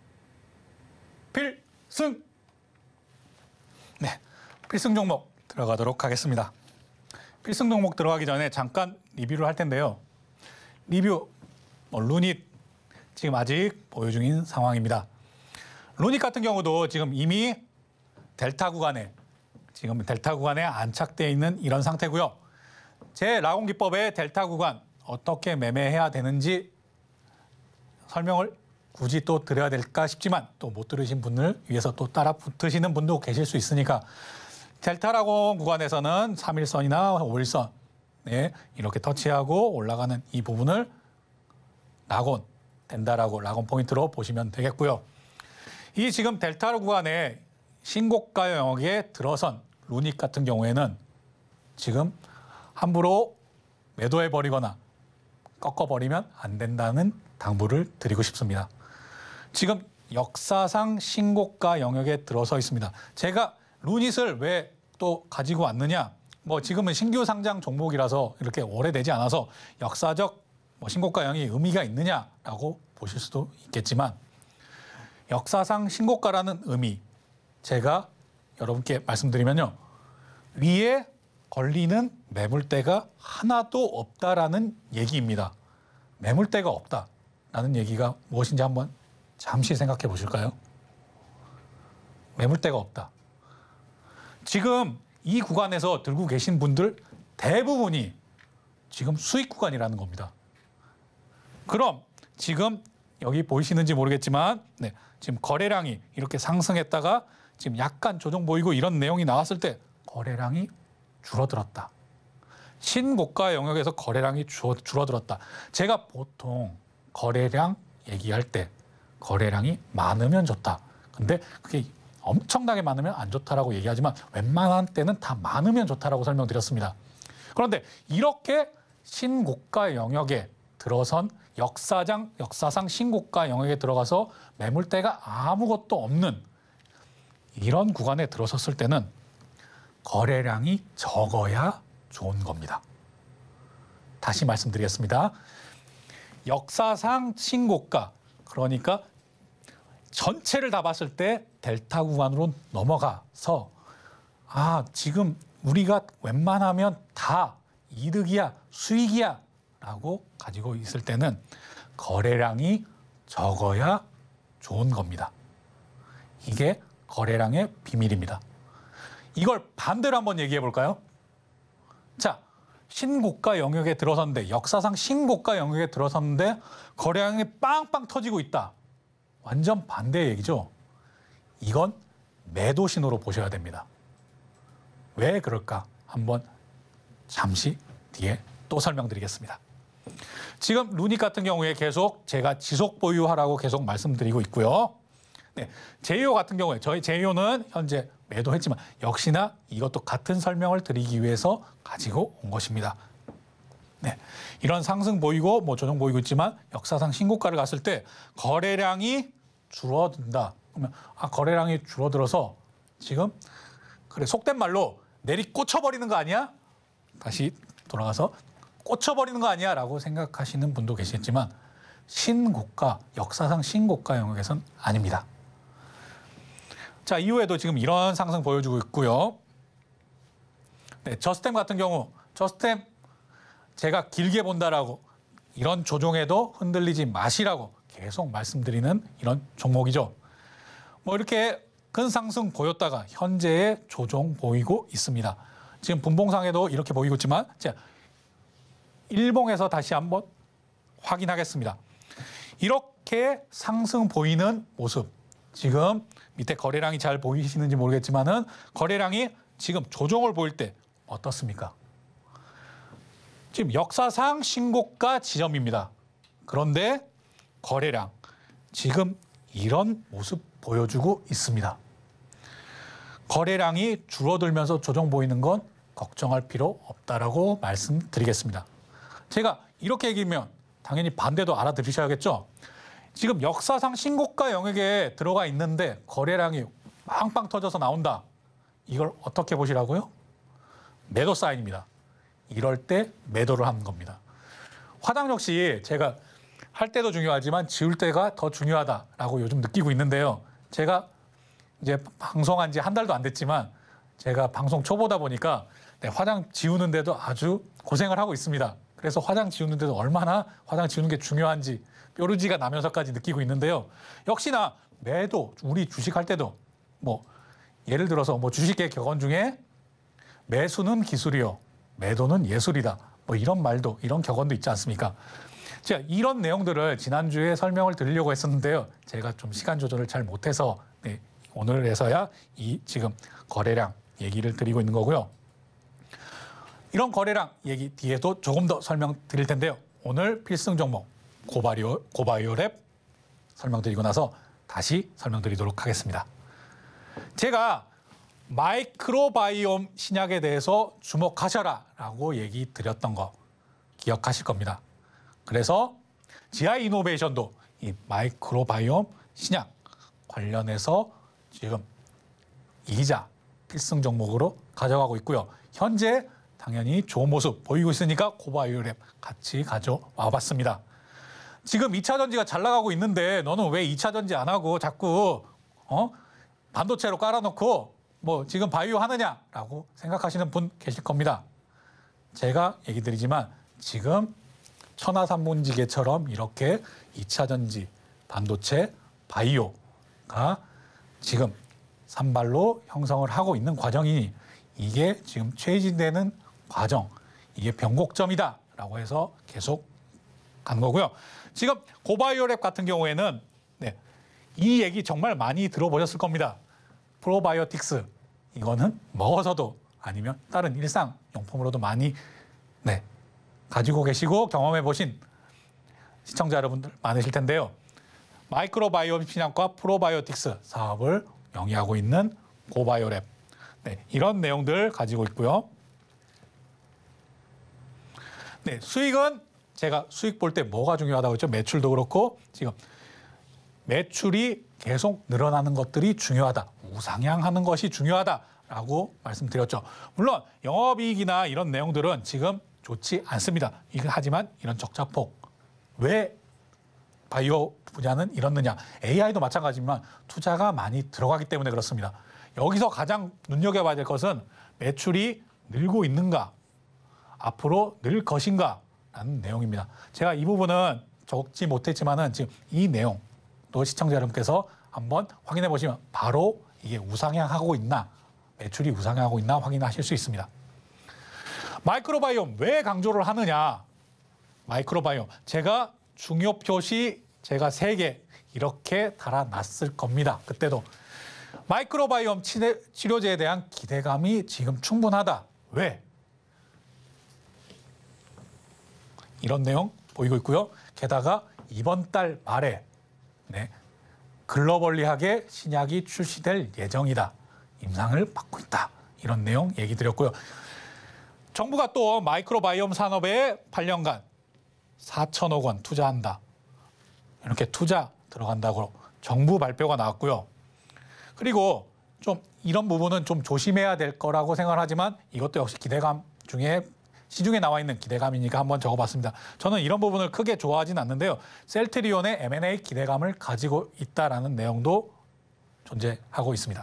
필승! 네, 필승 종목 들어가도록 하겠습니다. 필승 종목 들어가기 전에 잠깐 리뷰를 할 텐데요. 리뷰, 뭐 루닛, 지금 아직 보유 중인 상황입니다. 루닛 같은 경우도 지금 이미 델타 구간에 지금 델타 구간에 안착되어 있는 이런 상태고요. 제 라곤 기법의 델타 구간 어떻게 매매해야 되는지 설명을 굳이 또 드려야 될까 싶지만 또 못 들으신 분을 위해서 또 따라 붙으시는 분도 계실 수 있으니까 델타 라곤 구간에서는 삼 일선이나 오 일선 네, 이렇게 터치하고 올라가는 이 부분을 라곤 된다라고 라곤 포인트로 보시면 되겠고요. 이 지금 델타 구간에 신고가 영역에 들어선 루닛 같은 경우에는 지금 함부로 매도해버리거나 꺾어버리면 안 된다는 당부를 드리고 싶습니다. 지금 역사상 신고가 영역에 들어서 있습니다. 제가 루닛을 왜 또 가지고 왔느냐? 뭐 지금은 신규 상장 종목이라서 이렇게 오래되지 않아서 역사적 뭐 신고가 영역이 의미가 있느냐라고 보실 수도 있겠지만 역사상 신고가라는 의미 제가 여러분께 말씀드리면요. 위에 걸리는 매물대가 하나도 없다라는 얘기입니다. 매물대가 없다라는 얘기가 무엇인지 한번 잠시 생각해 보실까요? 매물대가 없다. 지금 이 구간에서 들고 계신 분들 대부분이 지금 수익 구간이라는 겁니다. 그럼 지금 여기 보이시는지 모르겠지만 네, 지금 거래량이 이렇게 상승했다가 지금 약간 조정 보이고 이런 내용이 나왔을 때 거래량이 줄어들었다. 신고가 영역에서 거래량이 줄어들었다. 제가 보통 거래량 얘기할 때 거래량이 많으면 좋다. 근데 그게 엄청나게 많으면 안 좋다라고 얘기하지만 웬만한 때는 다 많으면 좋다라고 설명드렸습니다. 그런데 이렇게 신고가 영역에 들어선 역사장, 역사상 신고가 영역에 들어가서 매물대가 아무것도 없는 이런 구간에 들어섰을 때는 거래량이 적어야 좋은 겁니다. 다시 말씀드리겠습니다. 역사상 신고가, 그러니까 전체를 다 봤을 때 델타 구간으로 넘어가서 아, 지금 우리가 웬만하면 다 이득이야, 수익이야 라고 가지고 있을 때는 거래량이 적어야 좋은 겁니다. 이게 거래량의 비밀입니다. 이걸 반대로 한번 얘기해 볼까요? 자, 신고가 영역에 들어섰는데 역사상 신고가 영역에 들어섰는데 거래량이 빵빵 터지고 있다. 완전 반대의 얘기죠. 이건 매도 신호로 보셔야 됩니다. 왜 그럴까? 한번 잠시 뒤에 또 설명드리겠습니다. 지금 루닛 같은 경우에 계속 제가 지속 보유하라고 계속 말씀드리고 있고요. 네, 제이오 같은 경우에 저희 제이오는 현재 매도했지만 역시나 이것도 같은 설명을 드리기 위해서 가지고 온 것입니다. 네, 이런 상승 보이고 뭐 조정 보이고 있지만 역사상 신고가를 갔을 때 거래량이 줄어든다. 그러면 아, 거래량이 줄어들어서 지금 그래 속된 말로 내리 꽂혀버리는 거 아니야? 다시 돌아가서 꽂혀버리는 거 아니야? 라고 생각하시는 분도 계시겠지만 신고가, 역사상 신고가 영역에선 아닙니다. 자, 이후에도 지금 이런 상승 보여주고 있고요. 네, 저스템 같은 경우 저스템 제가 길게 본다라고 이런 조종에도 흔들리지 마시라고 계속 말씀드리는 이런 종목이죠. 뭐 이렇게 큰 상승 보였다가 현재의 조정 보이고 있습니다. 지금 분봉상에도 이렇게 보이고 있지만 자, 일봉에서 다시 한번 확인하겠습니다. 이렇게 상승 보이는 모습. 지금 밑에 거래량이 잘 보이시는지 모르겠지만은 거래량이 지금 조정을 보일 때 어떻습니까? 지금 역사상 신고가 지점입니다. 그런데 거래량 지금 이런 모습 보여주고 있습니다. 거래량이 줄어들면서 조정 보이는 건 걱정할 필요 없다라고 말씀드리겠습니다. 제가 이렇게 얘기하면 당연히 반대도 알아들으셔야겠죠. 지금 역사상 신고가 영역에 들어가 있는데 거래량이 빵빵 터져서 나온다. 이걸 어떻게 보시라고요? 매도 사인입니다. 이럴 때 매도를 하는 겁니다. 화장 역시 제가 할 때도 중요하지만 지울 때가 더 중요하다라고 요즘 느끼고 있는데요. 제가 이제 방송한 지 한 달도 안 됐지만 제가 방송 초보다 보니까 네, 화장 지우는데도 아주 고생을 하고 있습니다. 그래서 화장 지우는데도 얼마나 화장 지우는 게 중요한지 뾰루지가 나면서까지 느끼고 있는데요. 역시나 매도, 우리 주식할 때도 뭐 예를 들어서 뭐 주식의 격언 중에 매수는 기술이요, 매도는 예술이다. 뭐 이런 말도, 이런 격언도 있지 않습니까? 제가 이런 내용들을 지난주에 설명을 드리려고 했었는데요. 제가 좀 시간 조절을 잘 못해서 네, 오늘에서야 이 지금 거래량 얘기를 드리고 있는 거고요. 이런 거래량 얘기 뒤에도 조금 더 설명드릴 텐데요. 오늘 필승 종목 고바이오, 고바이오랩 설명드리고 나서 다시 설명드리도록 하겠습니다. 제가 마이크로바이옴 신약에 대해서 주목하셔라라고 얘기 드렸던 거 기억하실 겁니다. 그래서 지아이노베이션도 이 마이크로바이옴 신약 관련해서 지금 이기자 필승 종목으로 가져가고 있고요. 현재 당연히 좋은 모습 보이고 있으니까 고바이오랩 같이 가져와 봤습니다. 지금 이 차 전지가 잘 나가고 있는데 너는 왜 이 차 전지 안 하고 자꾸 어? 반도체로 깔아놓고 뭐 지금 바이오 하느냐라고 생각하시는 분 계실 겁니다. 제가 얘기 드리지만 지금 천하삼분지계처럼 이렇게 이 차 전지, 반도체, 바이오가 지금 산발로 형성을 하고 있는 과정이니 이게 지금 최진되는 과정, 이게 변곡점이다라고 해서 계속 간 거고요. 지금 고바이오랩 같은 경우에는 네, 이 얘기 정말 많이 들어보셨을 겁니다. 프로바이오틱스, 이거는 먹어서도 아니면 다른 일상용품으로도 많이 네, 가지고 계시고 경험해 보신 시청자 여러분들 많으실 텐데요. 마이크로바이옴 신약과 프로바이오틱스 사업을 영위하고 있는 고바이오랩, 네, 이런 내용들 가지고 있고요. 네, 수익은 제가 수익 볼 때 뭐가 중요하다고 했죠? 매출도 그렇고 지금 매출이 계속 늘어나는 것들이 중요하다. 우상향하는 것이 중요하다라고 말씀드렸죠. 물론 영업이익이나 이런 내용들은 지금 좋지 않습니다. 하지만 이런 적자폭, 왜 바이오 분야는 이렇느냐. 에이아이도 마찬가지지만 투자가 많이 들어가기 때문에 그렇습니다. 여기서 가장 눈여겨봐야 될 것은 매출이 늘고 있는가, 앞으로 늘 것인가 라는 내용입니다. 제가 이 부분은 적지 못했지만은 지금 이 내용 또 시청자 여러분께서 한번 확인해 보시면 바로 이게 우상향하고 있나, 매출이 우상향하고 있나 확인하실 수 있습니다. 마이크로바이옴 왜 강조를 하느냐. 마이크로바이옴 제가 중요 표시 제가 세 개 이렇게 달아놨을 겁니다. 그때도 마이크로바이옴 치료제에 대한 기대감이 지금 충분하다. 왜? 이런 내용 보이고 있고요. 게다가 이번 달 말에 네, 글로벌리하게 신약이 출시될 예정이다. 임상을 받고 있다. 이런 내용 얘기 드렸고요. 정부가 또 마이크로바이옴 산업에 팔 년간 사천억 원 투자한다. 이렇게 투자 들어간다고 정부 발표가 나왔고요. 그리고 좀 이런 부분은 좀 조심해야 될 거라고 생각을 하지만 이것도 역시 기대감 중에 시중에 나와 있는 기대감이니까 한번 적어봤습니다. 저는 이런 부분을 크게 좋아하진 않는데요. 셀트리온의 엠 앤 에이 기대감을 가지고 있다라는 내용도 존재하고 있습니다.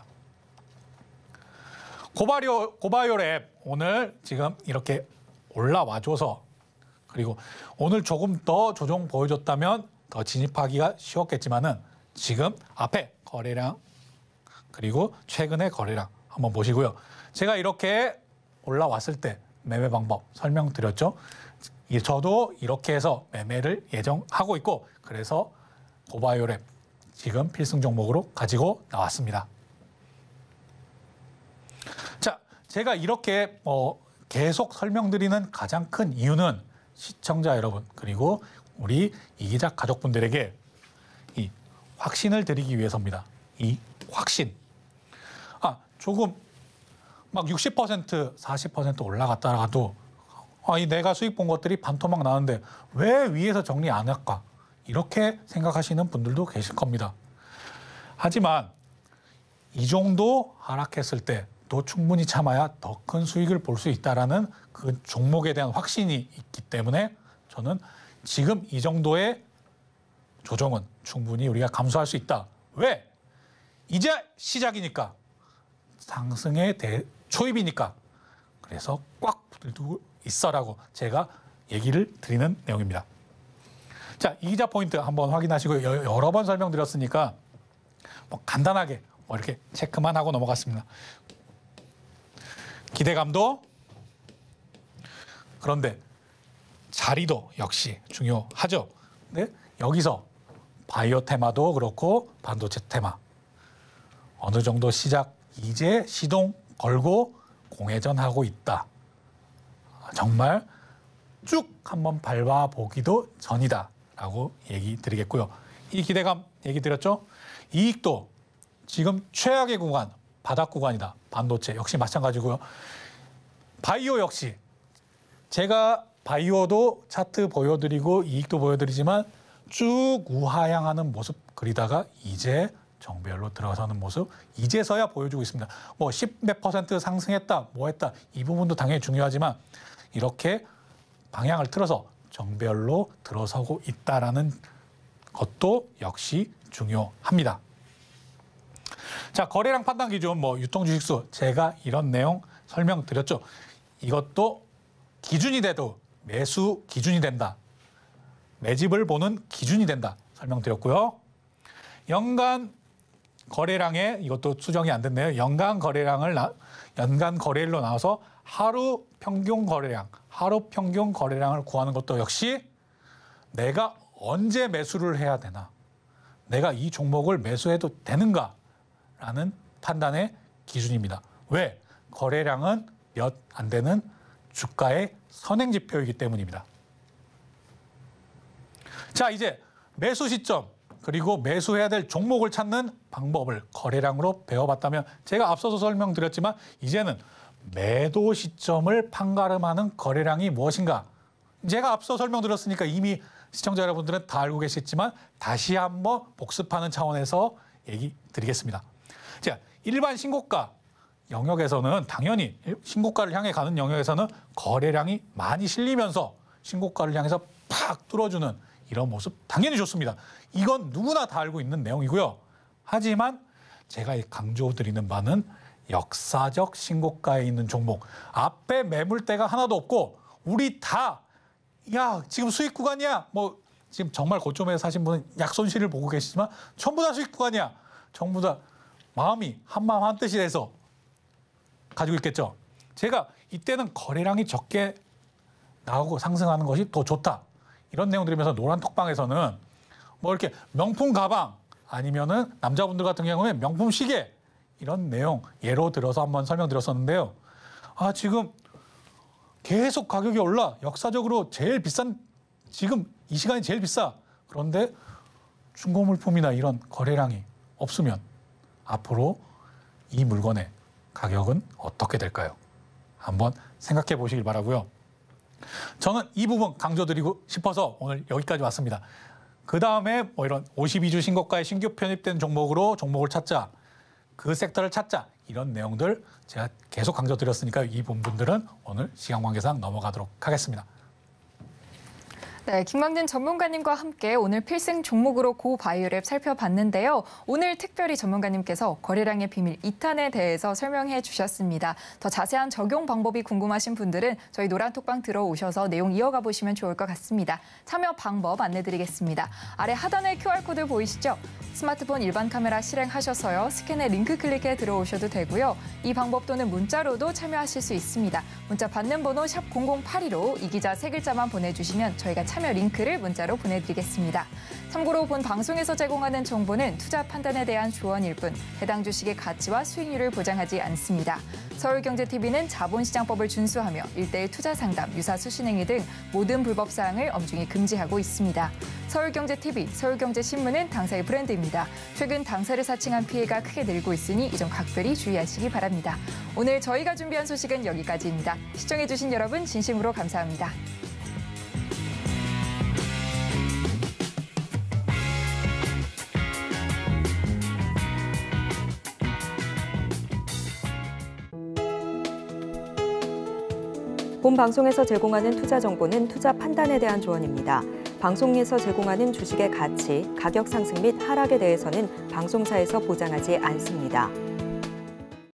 고바이오, 고바이오랩 오늘 지금 이렇게 올라와줘서 그리고 오늘 조금 더 조정 보여줬다면 더 진입하기가 쉬웠겠지만은 지금 앞에 거래량 그리고 최근의 거래량 한번 보시고요. 제가 이렇게 올라왔을 때 매매 방법 설명드렸죠. 저도 이렇게 해서 매매를 예정하고 있고 그래서 고바이오랩 지금 필승 종목으로 가지고 나왔습니다. 자, 제가 이렇게 어, 계속 설명드리는 가장 큰 이유는 시청자 여러분 그리고 우리 이기자 가족분들에게 이 확신을 드리기 위해서입니다. 이 확신. 아, 조금 막 육십 퍼센트, 사십 퍼센트 올라갔다가도 아, 이 내가 수익 본 것들이 반토막 나는데 왜 위에서 정리 안 할까? 이렇게 생각하시는 분들도 계실 겁니다. 하지만 이 정도 하락했을 때도 충분히 참아야 더 큰 수익을 볼 수 있다는 그 종목에 대한 확신이 있기 때문에 저는 지금 이 정도의 조정은 충분히 우리가 감수할 수 있다. 왜? 이제 시작이니까. 상승의 대, 초입이니까. 그래서 꽉 붙들고 있어라고 제가 얘기를 드리는 내용입니다. 자, 이자 포인트 한번 확인하시고 여러 번 설명드렸으니까 뭐 간단하게 뭐 이렇게 체크만 하고 넘어갔습니다. 기대감도 그런데 자리도 역시 중요하죠. 근데 여기서 바이오 테마도 그렇고 반도체 테마 어느 정도 시작 이제 시동 걸고 공회전하고 있다. 정말 쭉 한번 밟아보기도 전이다라고 얘기 드리겠고요. 이 기대감 얘기 드렸죠. 이익도 지금 최악의 구간, 바닥 구간이다. 반도체 역시 마찬가지고요. 바이오 역시 제가 바이오도 차트 보여드리고 이익도 보여드리지만 쭉 우하향하는 모습 그리다가 이제 정배열로 들어서는 모습 이제서야 보여주고 있습니다. 뭐 십 몇 퍼센트 상승했다, 뭐 했다 이 부분도 당연히 중요하지만 이렇게 방향을 틀어서 정배열로 들어서고 있다라는 것도 역시 중요합니다. 자, 거래량 판단 기준, 뭐 유통 주식수 제가 이런 내용 설명드렸죠. 이것도 기준이 돼도 매수 기준이 된다. 매집을 보는 기준이 된다. 설명드렸고요. 연간 거래량에 이것도 수정이 안 됐네요. 연간 거래량을 나, 연간 거래일로 나와서 하루 평균 거래량, 하루 평균 거래량을 구하는 것도 역시 내가 언제 매수를 해야 되나, 내가 이 종목을 매수해도 되는가라는 판단의 기준입니다. 왜? 거래량은 몇 안 되는 주가의 선행 지표이기 때문입니다. 자, 이제 매수 시점 그리고 매수해야 될 종목을 찾는 방법을 거래량으로 배워봤다면 제가 앞서서 설명드렸지만 이제는 매도 시점을 판가름하는 거래량이 무엇인가? 제가 앞서 설명드렸으니까 이미 시청자 여러분들은 다 알고 계시지만 다시 한번 복습하는 차원에서 얘기 드리겠습니다. 자, 일반 신고가 영역에서는 당연히 신고가를 향해 가는 영역에서는 거래량이 많이 실리면서 신고가를 향해서 팍 뚫어주는 이런 모습 당연히 좋습니다. 이건 누구나 다 알고 있는 내용이고요. 하지만 제가 강조드리는 바는 역사적 신고가에 있는 종목, 앞에 매물대가 하나도 없고 우리 다 야 지금 수익 구간이야, 뭐 지금 정말 고점에 사신 분은 약손실을 보고 계시지만 전부 다 수익 구간이야, 전부 다 마음이 한마음 한뜻이 돼서 가지고 있겠죠. 제가 이때는 거래량이 적게 나오고 상승하는 것이 더 좋다, 이런 내용 드리면서 노란 톡방에서는 뭐 이렇게 명품 가방 아니면은 남자분들 같은 경우는 명품 시계 이런 내용 예로 들어서 한번 설명드렸었는데요. 아, 지금 계속 가격이 올라, 역사적으로 제일 비싼, 지금 이 시간이 제일 비싸. 그런데 중고 물품이나 이런 거래량이 없으면 앞으로 이 물건의 가격은 어떻게 될까요? 한번 생각해 보시길 바라고요. 저는 이 부분 강조드리고 싶어서 오늘 여기까지 왔습니다. 그 다음에 뭐 이런 오십이 주 신고가에 신규 편입된 종목으로 종목을 찾자, 그 섹터를 찾자, 이런 내용들 제가 계속 강조드렸으니까 이 부분들은 오늘 시간 관계상 넘어가도록 하겠습니다. 네, 김광진 전문가님과 함께 오늘 필승 종목으로 고바이오랩 살펴봤는데요. 오늘 특별히 전문가님께서 거래량의 비밀 이 탄에 대해서 설명해 주셨습니다. 더 자세한 적용 방법이 궁금하신 분들은 저희 노란톡방 들어오셔서 내용 이어가 보시면 좋을 것 같습니다. 참여 방법 안내드리겠습니다. 아래 하단에 큐알코드 보이시죠? 스마트폰 일반 카메라 실행하셔서요. 스캔에 링크 클릭해 들어오셔도 되고요. 이 방법 또는 문자로도 참여하실 수 있습니다. 문자 받는 번호 샵 공공팔이로 이 기자 세 글자만 보내주시면 저희가 참여 링크를 문자로 보내드리겠습니다. 참고로 본 방송에서 제공하는 정보는 투자 판단에 대한 조언일 뿐 해당 주식의 가치와 수익률을 보장하지 않습니다. 서울경제티비는 자본시장법을 준수하며 일대일 투자 상담, 유사 수신행위 등 모든 불법 사항을 엄중히 금지하고 있습니다. 서울경제티비, 서울경제신문은 당사의 브랜드입니다. 최근 당사를 사칭한 피해가 크게 늘고 있으니 이 점 각별히 주의하시기 바랍니다. 오늘 저희가 준비한 소식은 여기까지입니다. 시청해주신 여러분 진심으로 감사합니다. 본 방송에서 제공하는 투자 정보는 투자 판단에 대한 조언입니다. 방송에서 제공하는 주식의 가치, 가격 상승 및 하락에 대해서는 방송사에서 보장하지 않습니다.